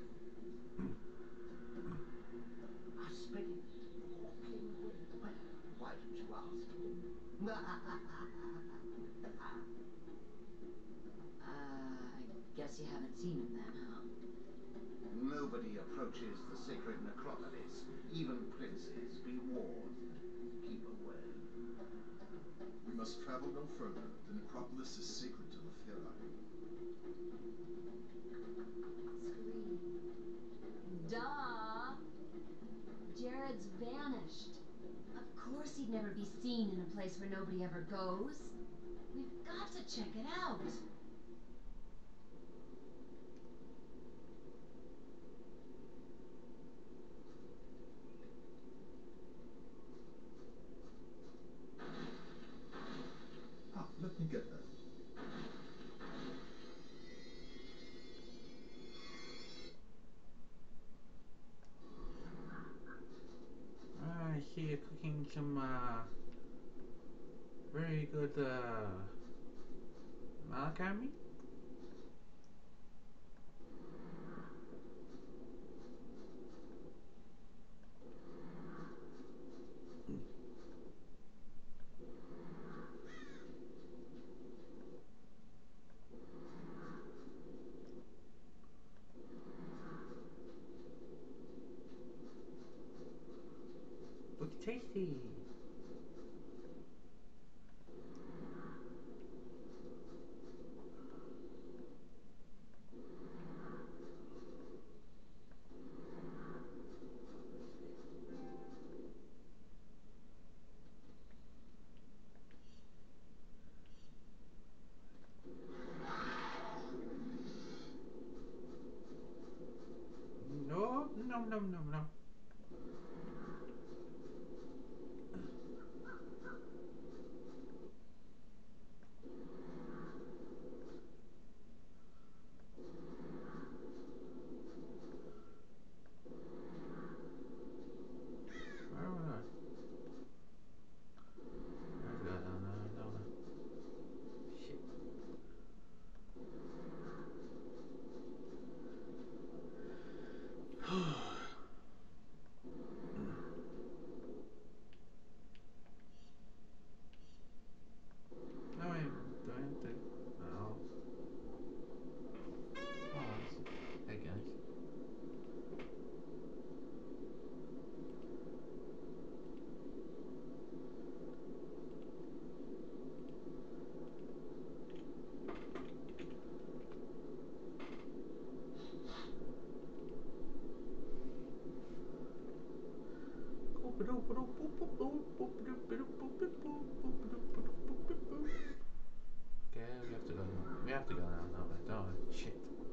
I spit it. Walking with well, why don't you ask him?
Uh, I guess you haven't seen him then, huh?
Nobody approaches the sacred necropolis. Even princes be warned. Keep away. We must travel no further. The necropolis is sacred to the Ferai.
Scream. Duh! Jared's vanished. Of course he'd never be seen in a place where nobody ever goes. We've got to check it out.
Ah, let me get that.
see you cooking some uh, very good uh, Malachi meat. Looks tasty. No, no, no, no, no. Where was I? There's a guy down there, don't I? Shit. No, I do I have to? No. Oh, hey guys. Okay, we have to go. We have to go now, don't we? Don't we? Shit.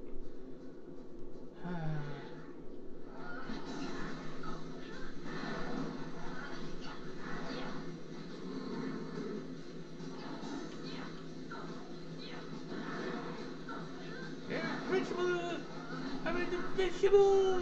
Yeah, vegetable! I'm in the vegetable!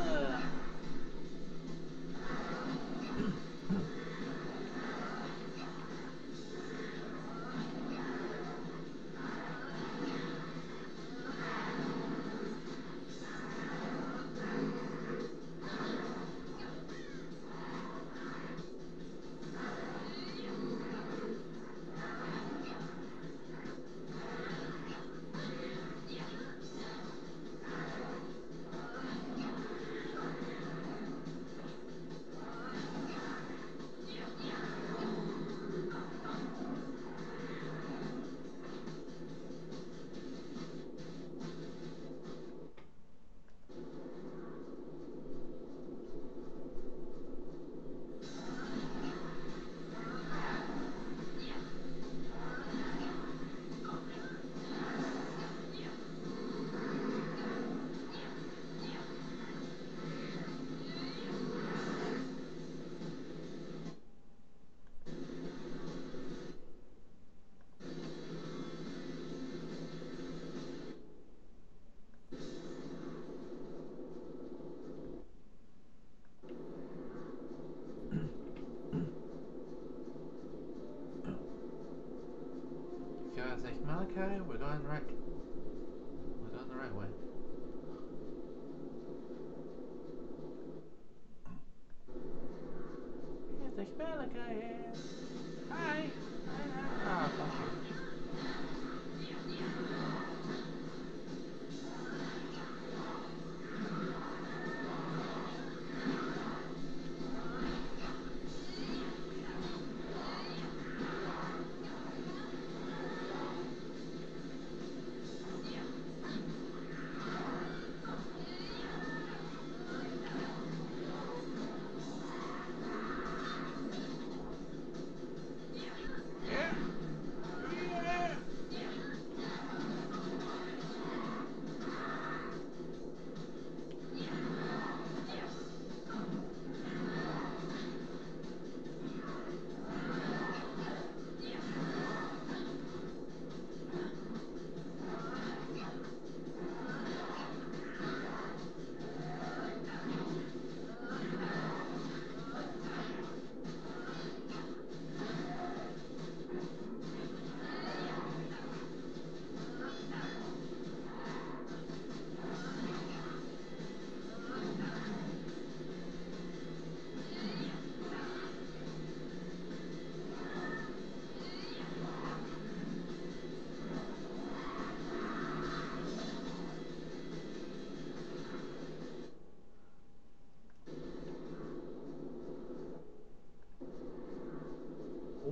Guys, like Malachi, we're going right. We're going the right way. It's like Malachi. Hi. Hi. Hi. Ah, fuck you. Yeah.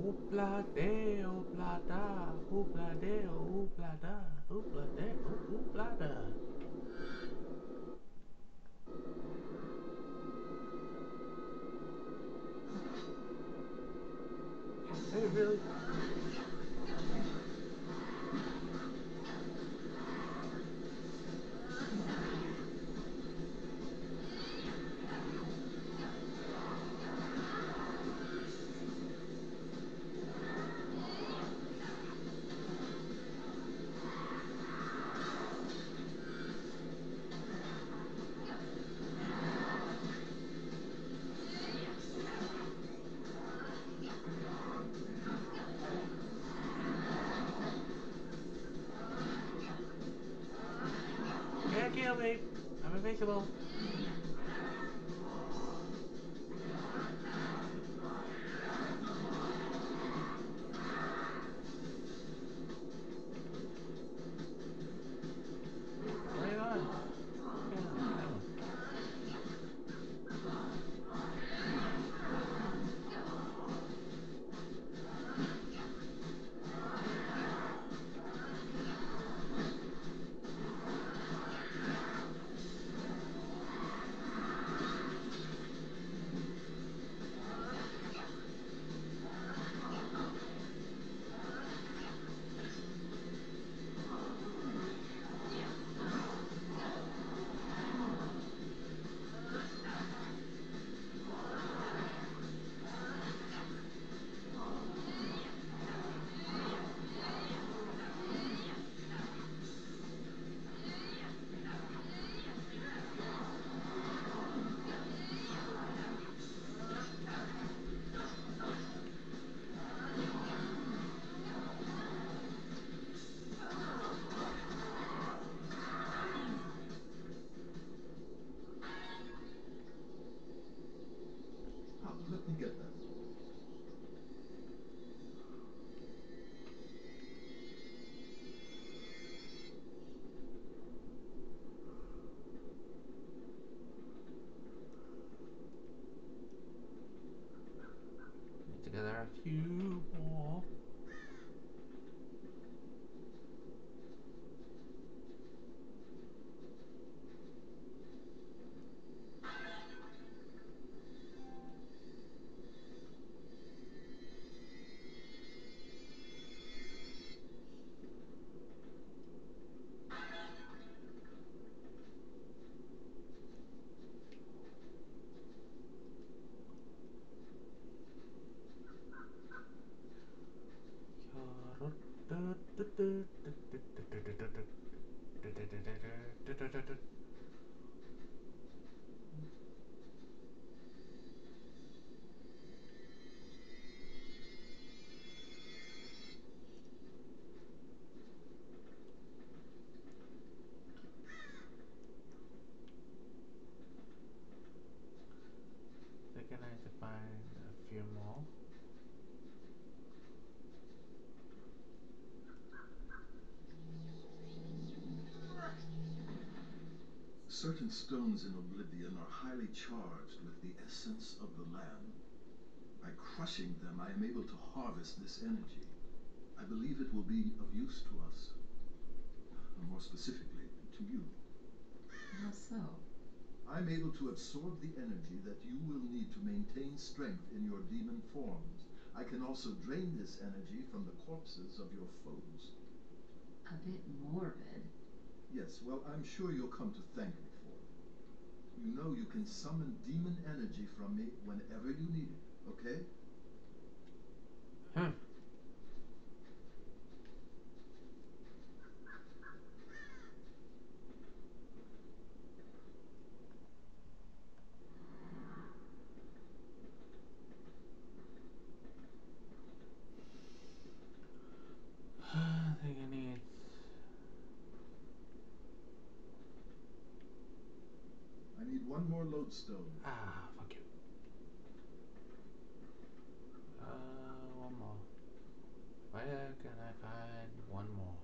Oopla de, oopla da, oopla de, oopla da, oopla de, oopla da. Hey, really? Can't kill me. I'm invincible. Hang on. Hang on. Hang on.
Ah, let me get that.
Get together a few more. Think I need to find a few more.
Certain stones in Oblivion are highly charged with the essence of the land. By crushing them, I am able to harvest this energy. I believe it will be of use to us. Or more specifically, to you.
How so?
I'm able to absorb the energy that you will need to maintain strength in your demon forms. I can also drain this energy from the corpses of your foes.
A bit morbid.
Yes, well, I'm sure you'll come to thank me for it. You know you can summon demon energy from me whenever you need it, okay?
Hmm. I think I need.
I need one more lodestone.
Ah, fuck you. Uh, one more. Where can I find one more?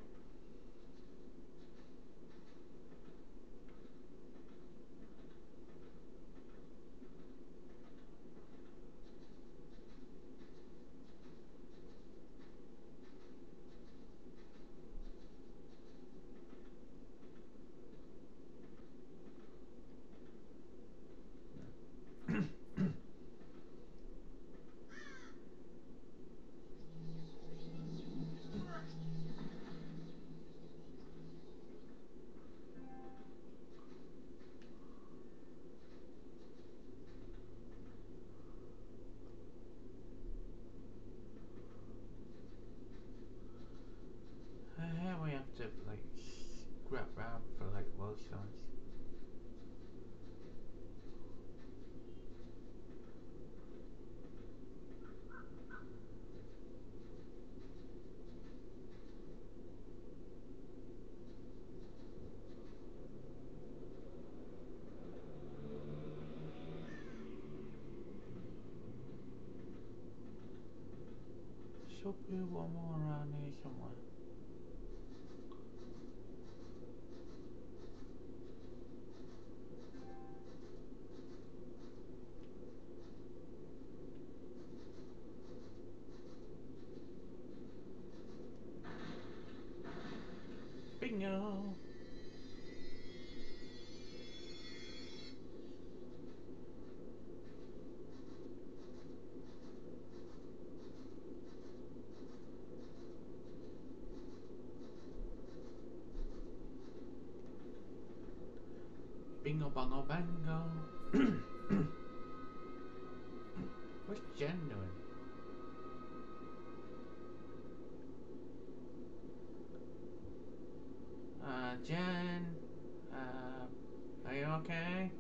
should be one more around here somewhere. Bingo! Bingo bongo bango. What's Jen doing? Uh, Jen, uh, are you okay?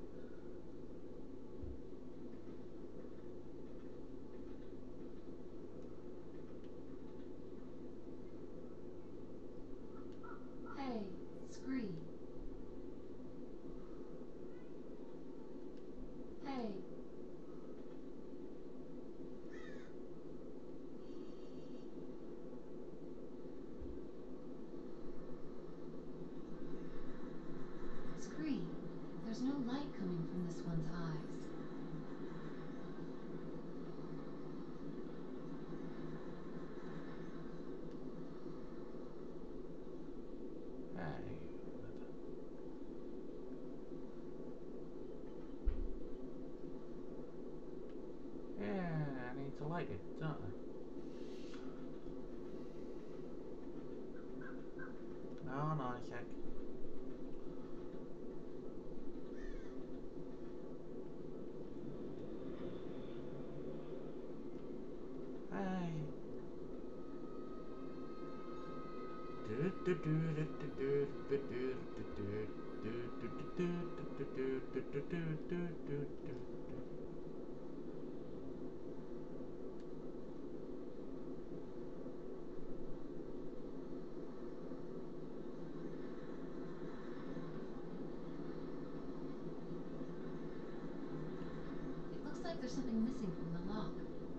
Hey, Scree. Hey. Scree, there's no light coming from this one's eyes.
Hey. Yeah, I need to light it, don't I? No, no, check. Hey.
It looks like there's something missing from the lock.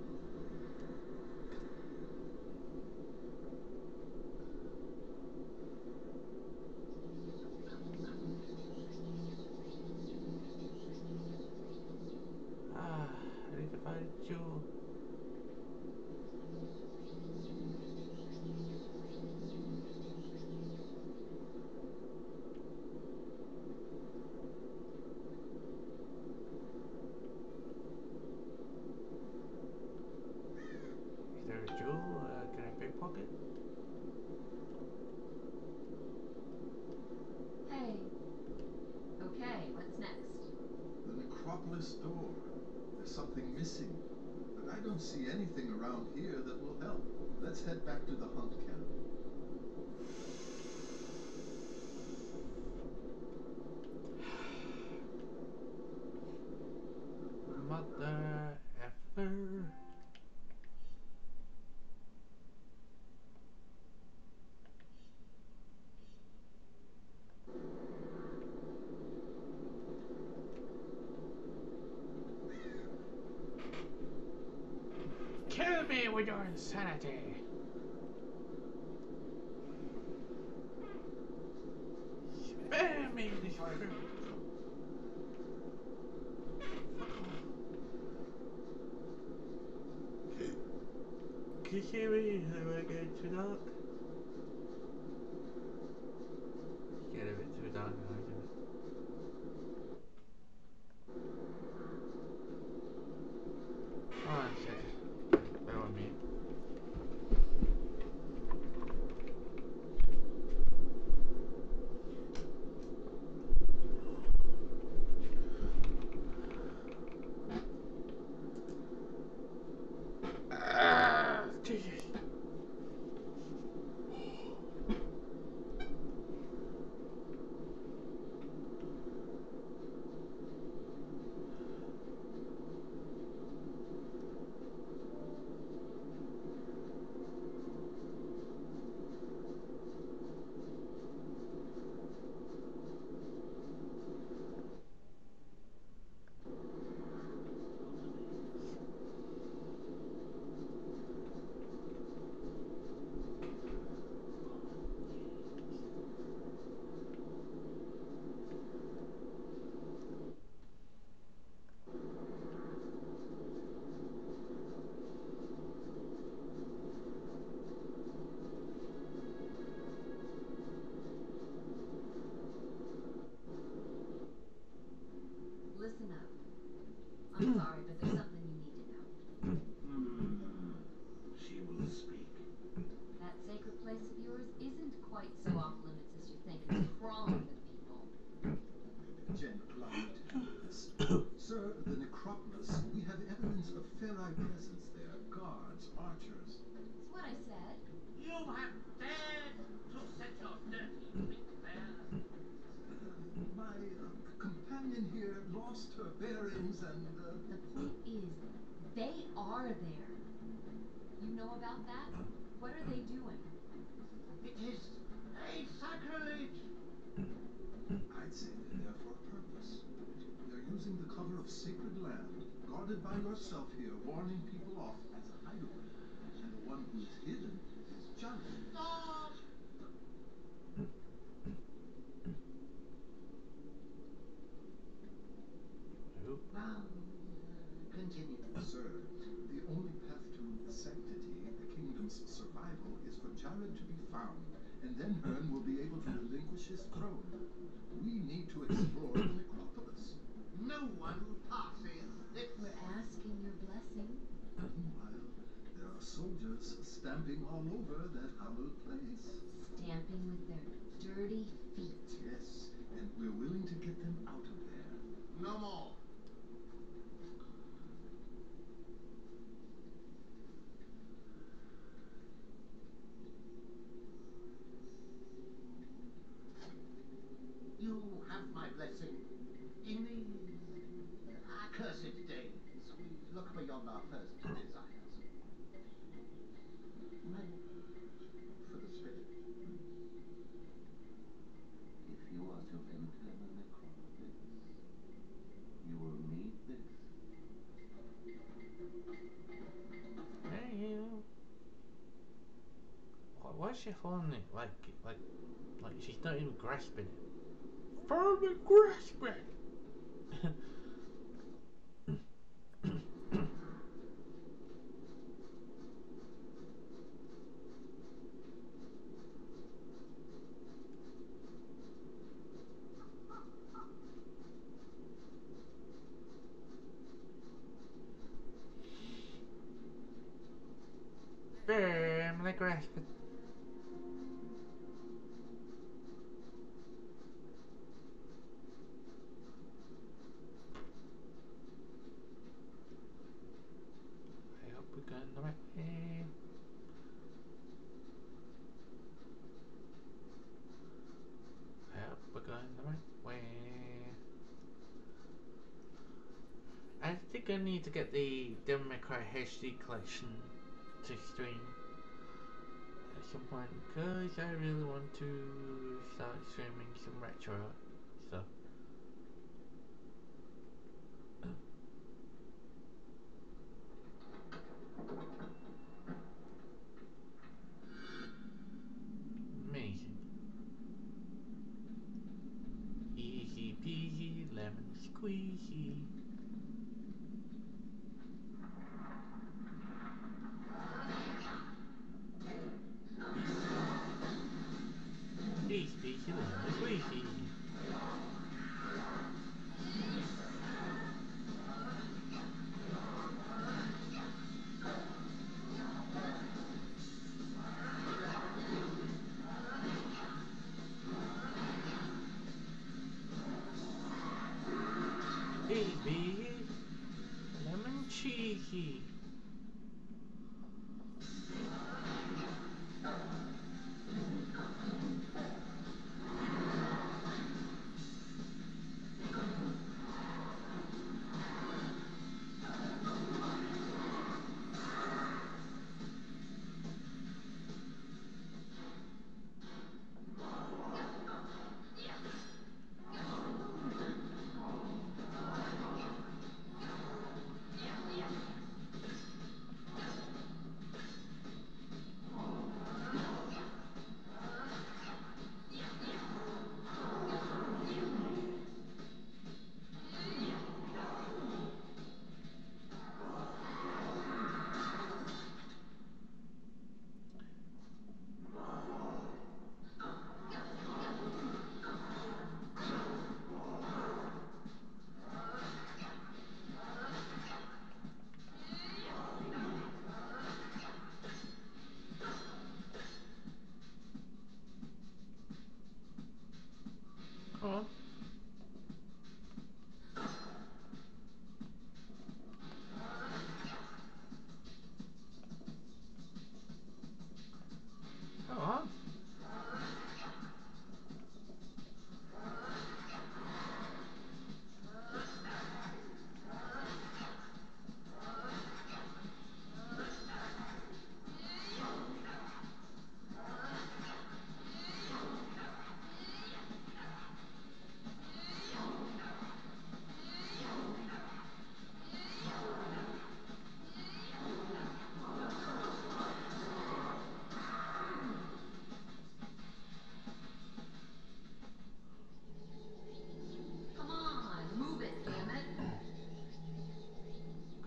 Ah, I need to find you. Is there a jewel? Uh, can I pickpocket?
Hey. Okay, what's next?
The necropolis door. There's something missing, but I don't see anything around here that will help. Let's head back to the hunt camp.
Mother effer. Kill me with your insanity. Spare me this fruit. Can you see me? Am I getting too dark? Get a bit too dark now, isn't it? Hold on a second. Bear with me. Ah, Jesus.
I'm sorry, but there's something you need to know.
Hmm. She will speak.
That sacred place of yours isn't quite so off limits as you think. It's crawling with people.
Jen allowed this. Sir, the necropolis, we have evidence of Ferai presence there. Guards, archers.
That's what I said.
You have dared to set your dirty feet there.
Uh, my uh, companion here lost her bearings and... Uh,
The point is, they are there. You know about that? What are they doing?
It is a sacrilege.
I'd say they're there for a purpose. They're using the cover of sacred land, guarded by yourself here, warning people off as a hideaway. And the one who is hidden is Jared.
Stop!
Who?
Now, continue.
Sir, the only path to sanctity, the kingdom's survival, is for Jared to be found, and then Hearn will be able to relinquish his throne. We need to explore the necropolis.
No one passes this.
We're asking your blessing.
Meanwhile, there are soldiers stamping all over that hallowed place.
Stamping with their dirty feet.
Yes, and we're willing to get them out of there.
No more. You have my blessing. In the accursed days, we look beyond our first desires. Nay, for the spirit. If you are to enter the necropolis, you will need this.
Hey, you. Why, why is she holding it like, like, like she's not even grasping it? Firmly grasp it! Firmly grasp it. I hope we're going the right way. I hope we're going the right way. I think I need to get the Devil May Cry H D collection to stream at some point because I really want to start streaming some retro stuff. Amazing. Easy peasy, lemon squeezy. Easy peasy, lemon squeezy. Easy lemon cheesy.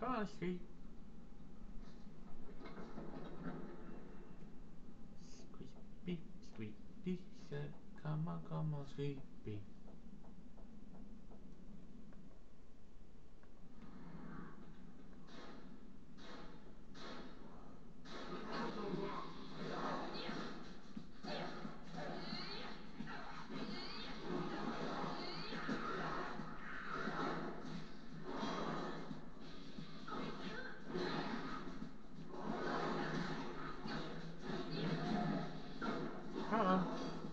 Come on, Squeak. Squeak, squeak, squeak, come on, come on, Squeak. Come on.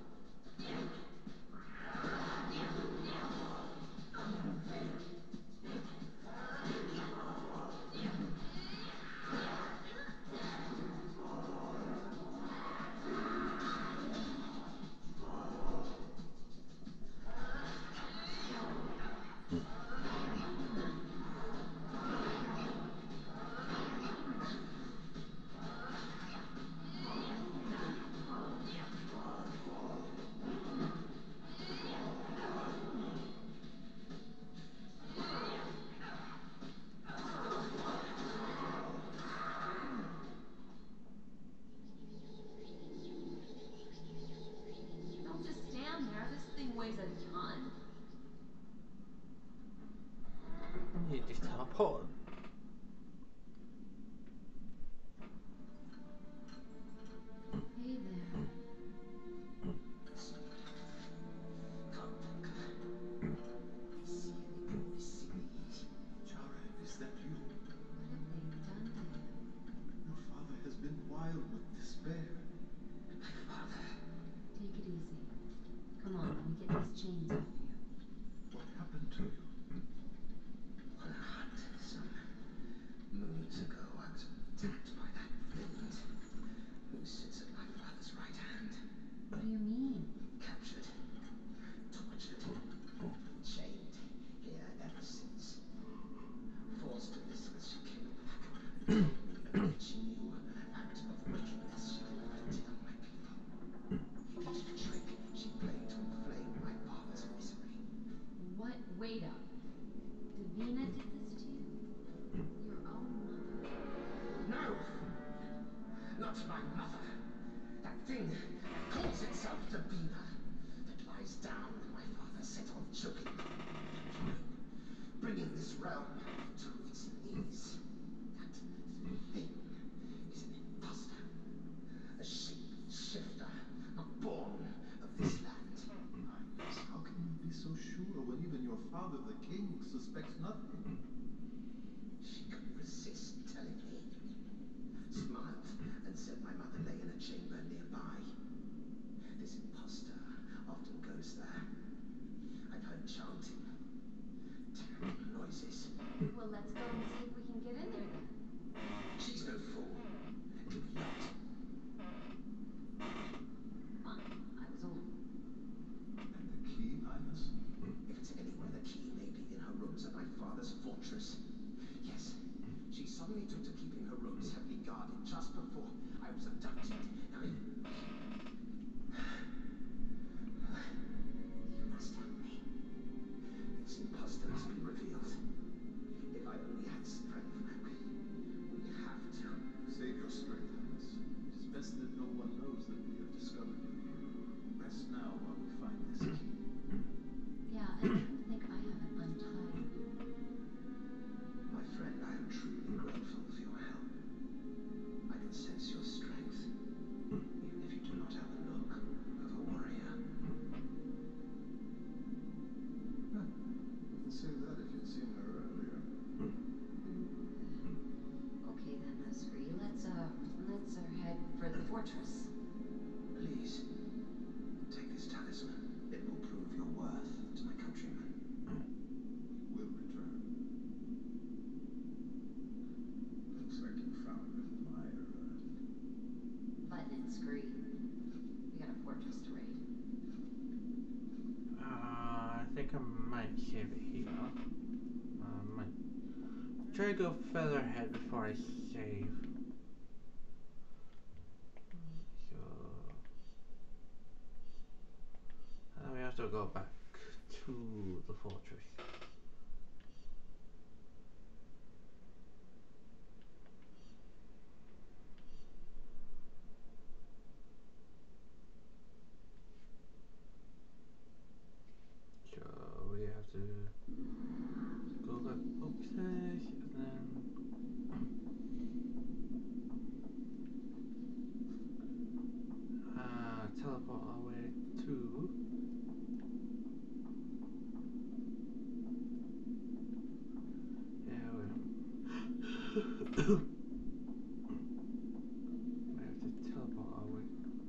Don't just stand there. This thing weighs a ton.
You just teleport.
Hey there.
Jared, is that you?
What have they done to him?
Your father has been wild with despair.
My father.
Take it easy. Come on, let me get these chains off you.
What happened to you?
On a hunt some moons ago, I was attacked by that fiend who sits at my father's right hand.
What do you mean?
Captured, tortured, chained here ever since. Forced to this as she came back, told me that she knew act of wickedness she inflicted on my people. Each trick she played to inflame my father's misery.
What? Wait up. Davina did this to you? Your own mother?
No! Not my mother. That thing that calls itself Davina, that lies down with my father set on choking me, bringing this realm to its knees. That thing is an imposter, a shape shifter, not born of this land.
Highness, how can you be so sure when even your father, the king, suspects nothing?
She couldn't resist telling me. Smiled and said my mother lay in a chamber nearby. This imposter often goes there. I've heard chanting, terrible noises.
Well, let's go and see if we can get in there then.
She's no fool. It'll be locked.
Fine. I was only...
And the key, Highness?
If it's anywhere, the key may be in her rooms at my father's fortress. Yes, she suddenly took to keeping her rooms heavily guarded just before I was abducted. Now, you must help me. This imposter must be revealed. If I only had strength, we, we have to.
Save your strength, Highness. It is best that no one knows that we have discovered you here. Rest now while we find this key.
Yeah, I don't think I haven't untied you.
My friend, I am truly grateful for your help. I can sense your strength, even if you do not have the look of a warrior.
Huh. Wouldn't say that if you'd seen her earlier.
Okay then, Nasri. Let's, uh, let's uh, head for the fortress.
Please, take this talisman. It will prove your worth to my countrymen.
We will return. Looks like you found an admirer.
Button and screen. We got a fortress to raid.
Uh, I think I might save it here. Uh, might try to go further ahead before I save. So, and then we have to go back to the fortress. teleport our way to yeah, we I have to teleport our way.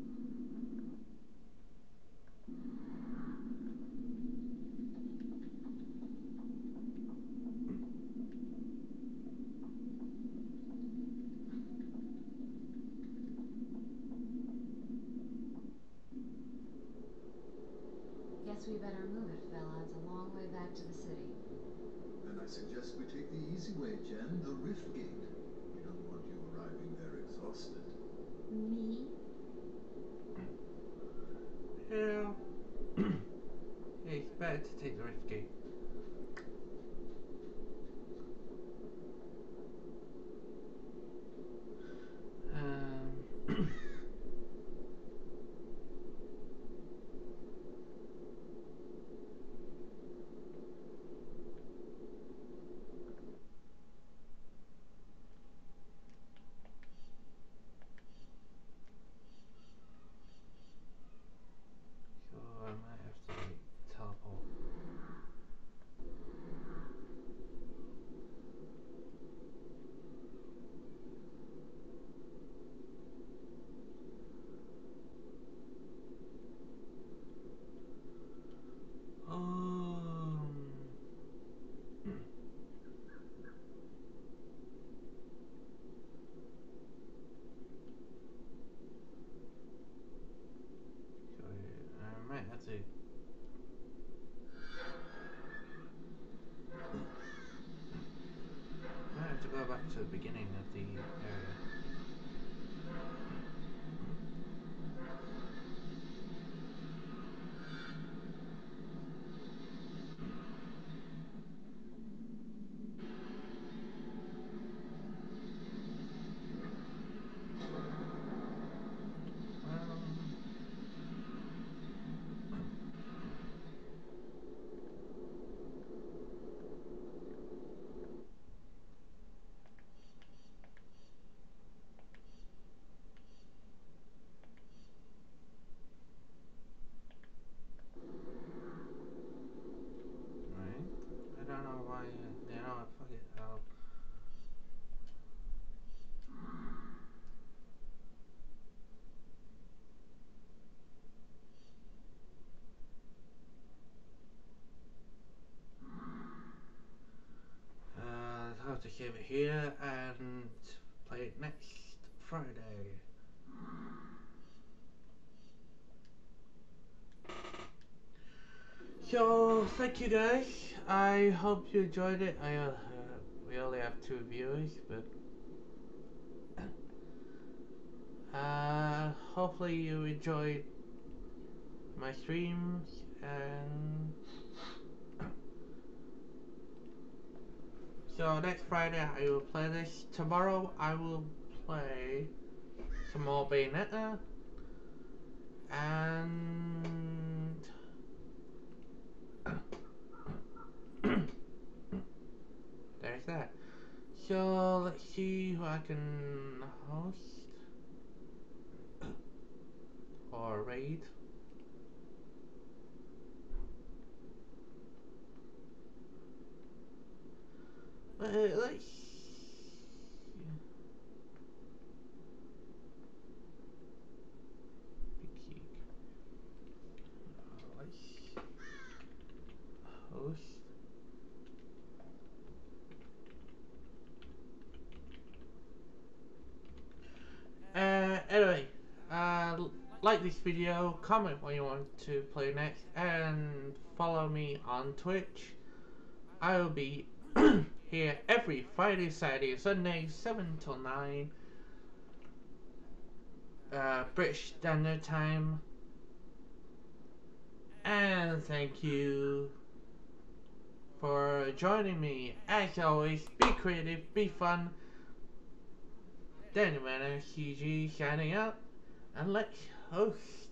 Guess we better move it, fella. It's a long way back to the city.
Then I suggest we take the easy way, Jen, the Rift Gate. We don't want you arriving there exhausted.
Me?
Yeah. Yeah, it's better to take the Rift Gate. Um So I might have to like teleport. Um So I might have to I have to go back to the beginning of the area. Right? I don't know why. Uh, you know what? Fuck it. I'll. Uh, I'll have to keep it here and play it next Friday. So thank you guys. I hope you enjoyed it. I uh, we only have two viewers, but uh, hopefully you enjoyed my streams. And so next Friday I will play this. Tomorrow I will play some more Bayonetta, and there's that. So let's see who I can host or raid. Uh, let's Big uh, let's host. Uh, anyway, uh, like this video, comment what you want to play next, and follow me on Twitch. I will be here every Friday, Saturday, Sunday, seven till nine, uh, British Standard Time. And thank you for joining me. As always, be creative, be fun. Daniel Manor C G signing out, and let's host.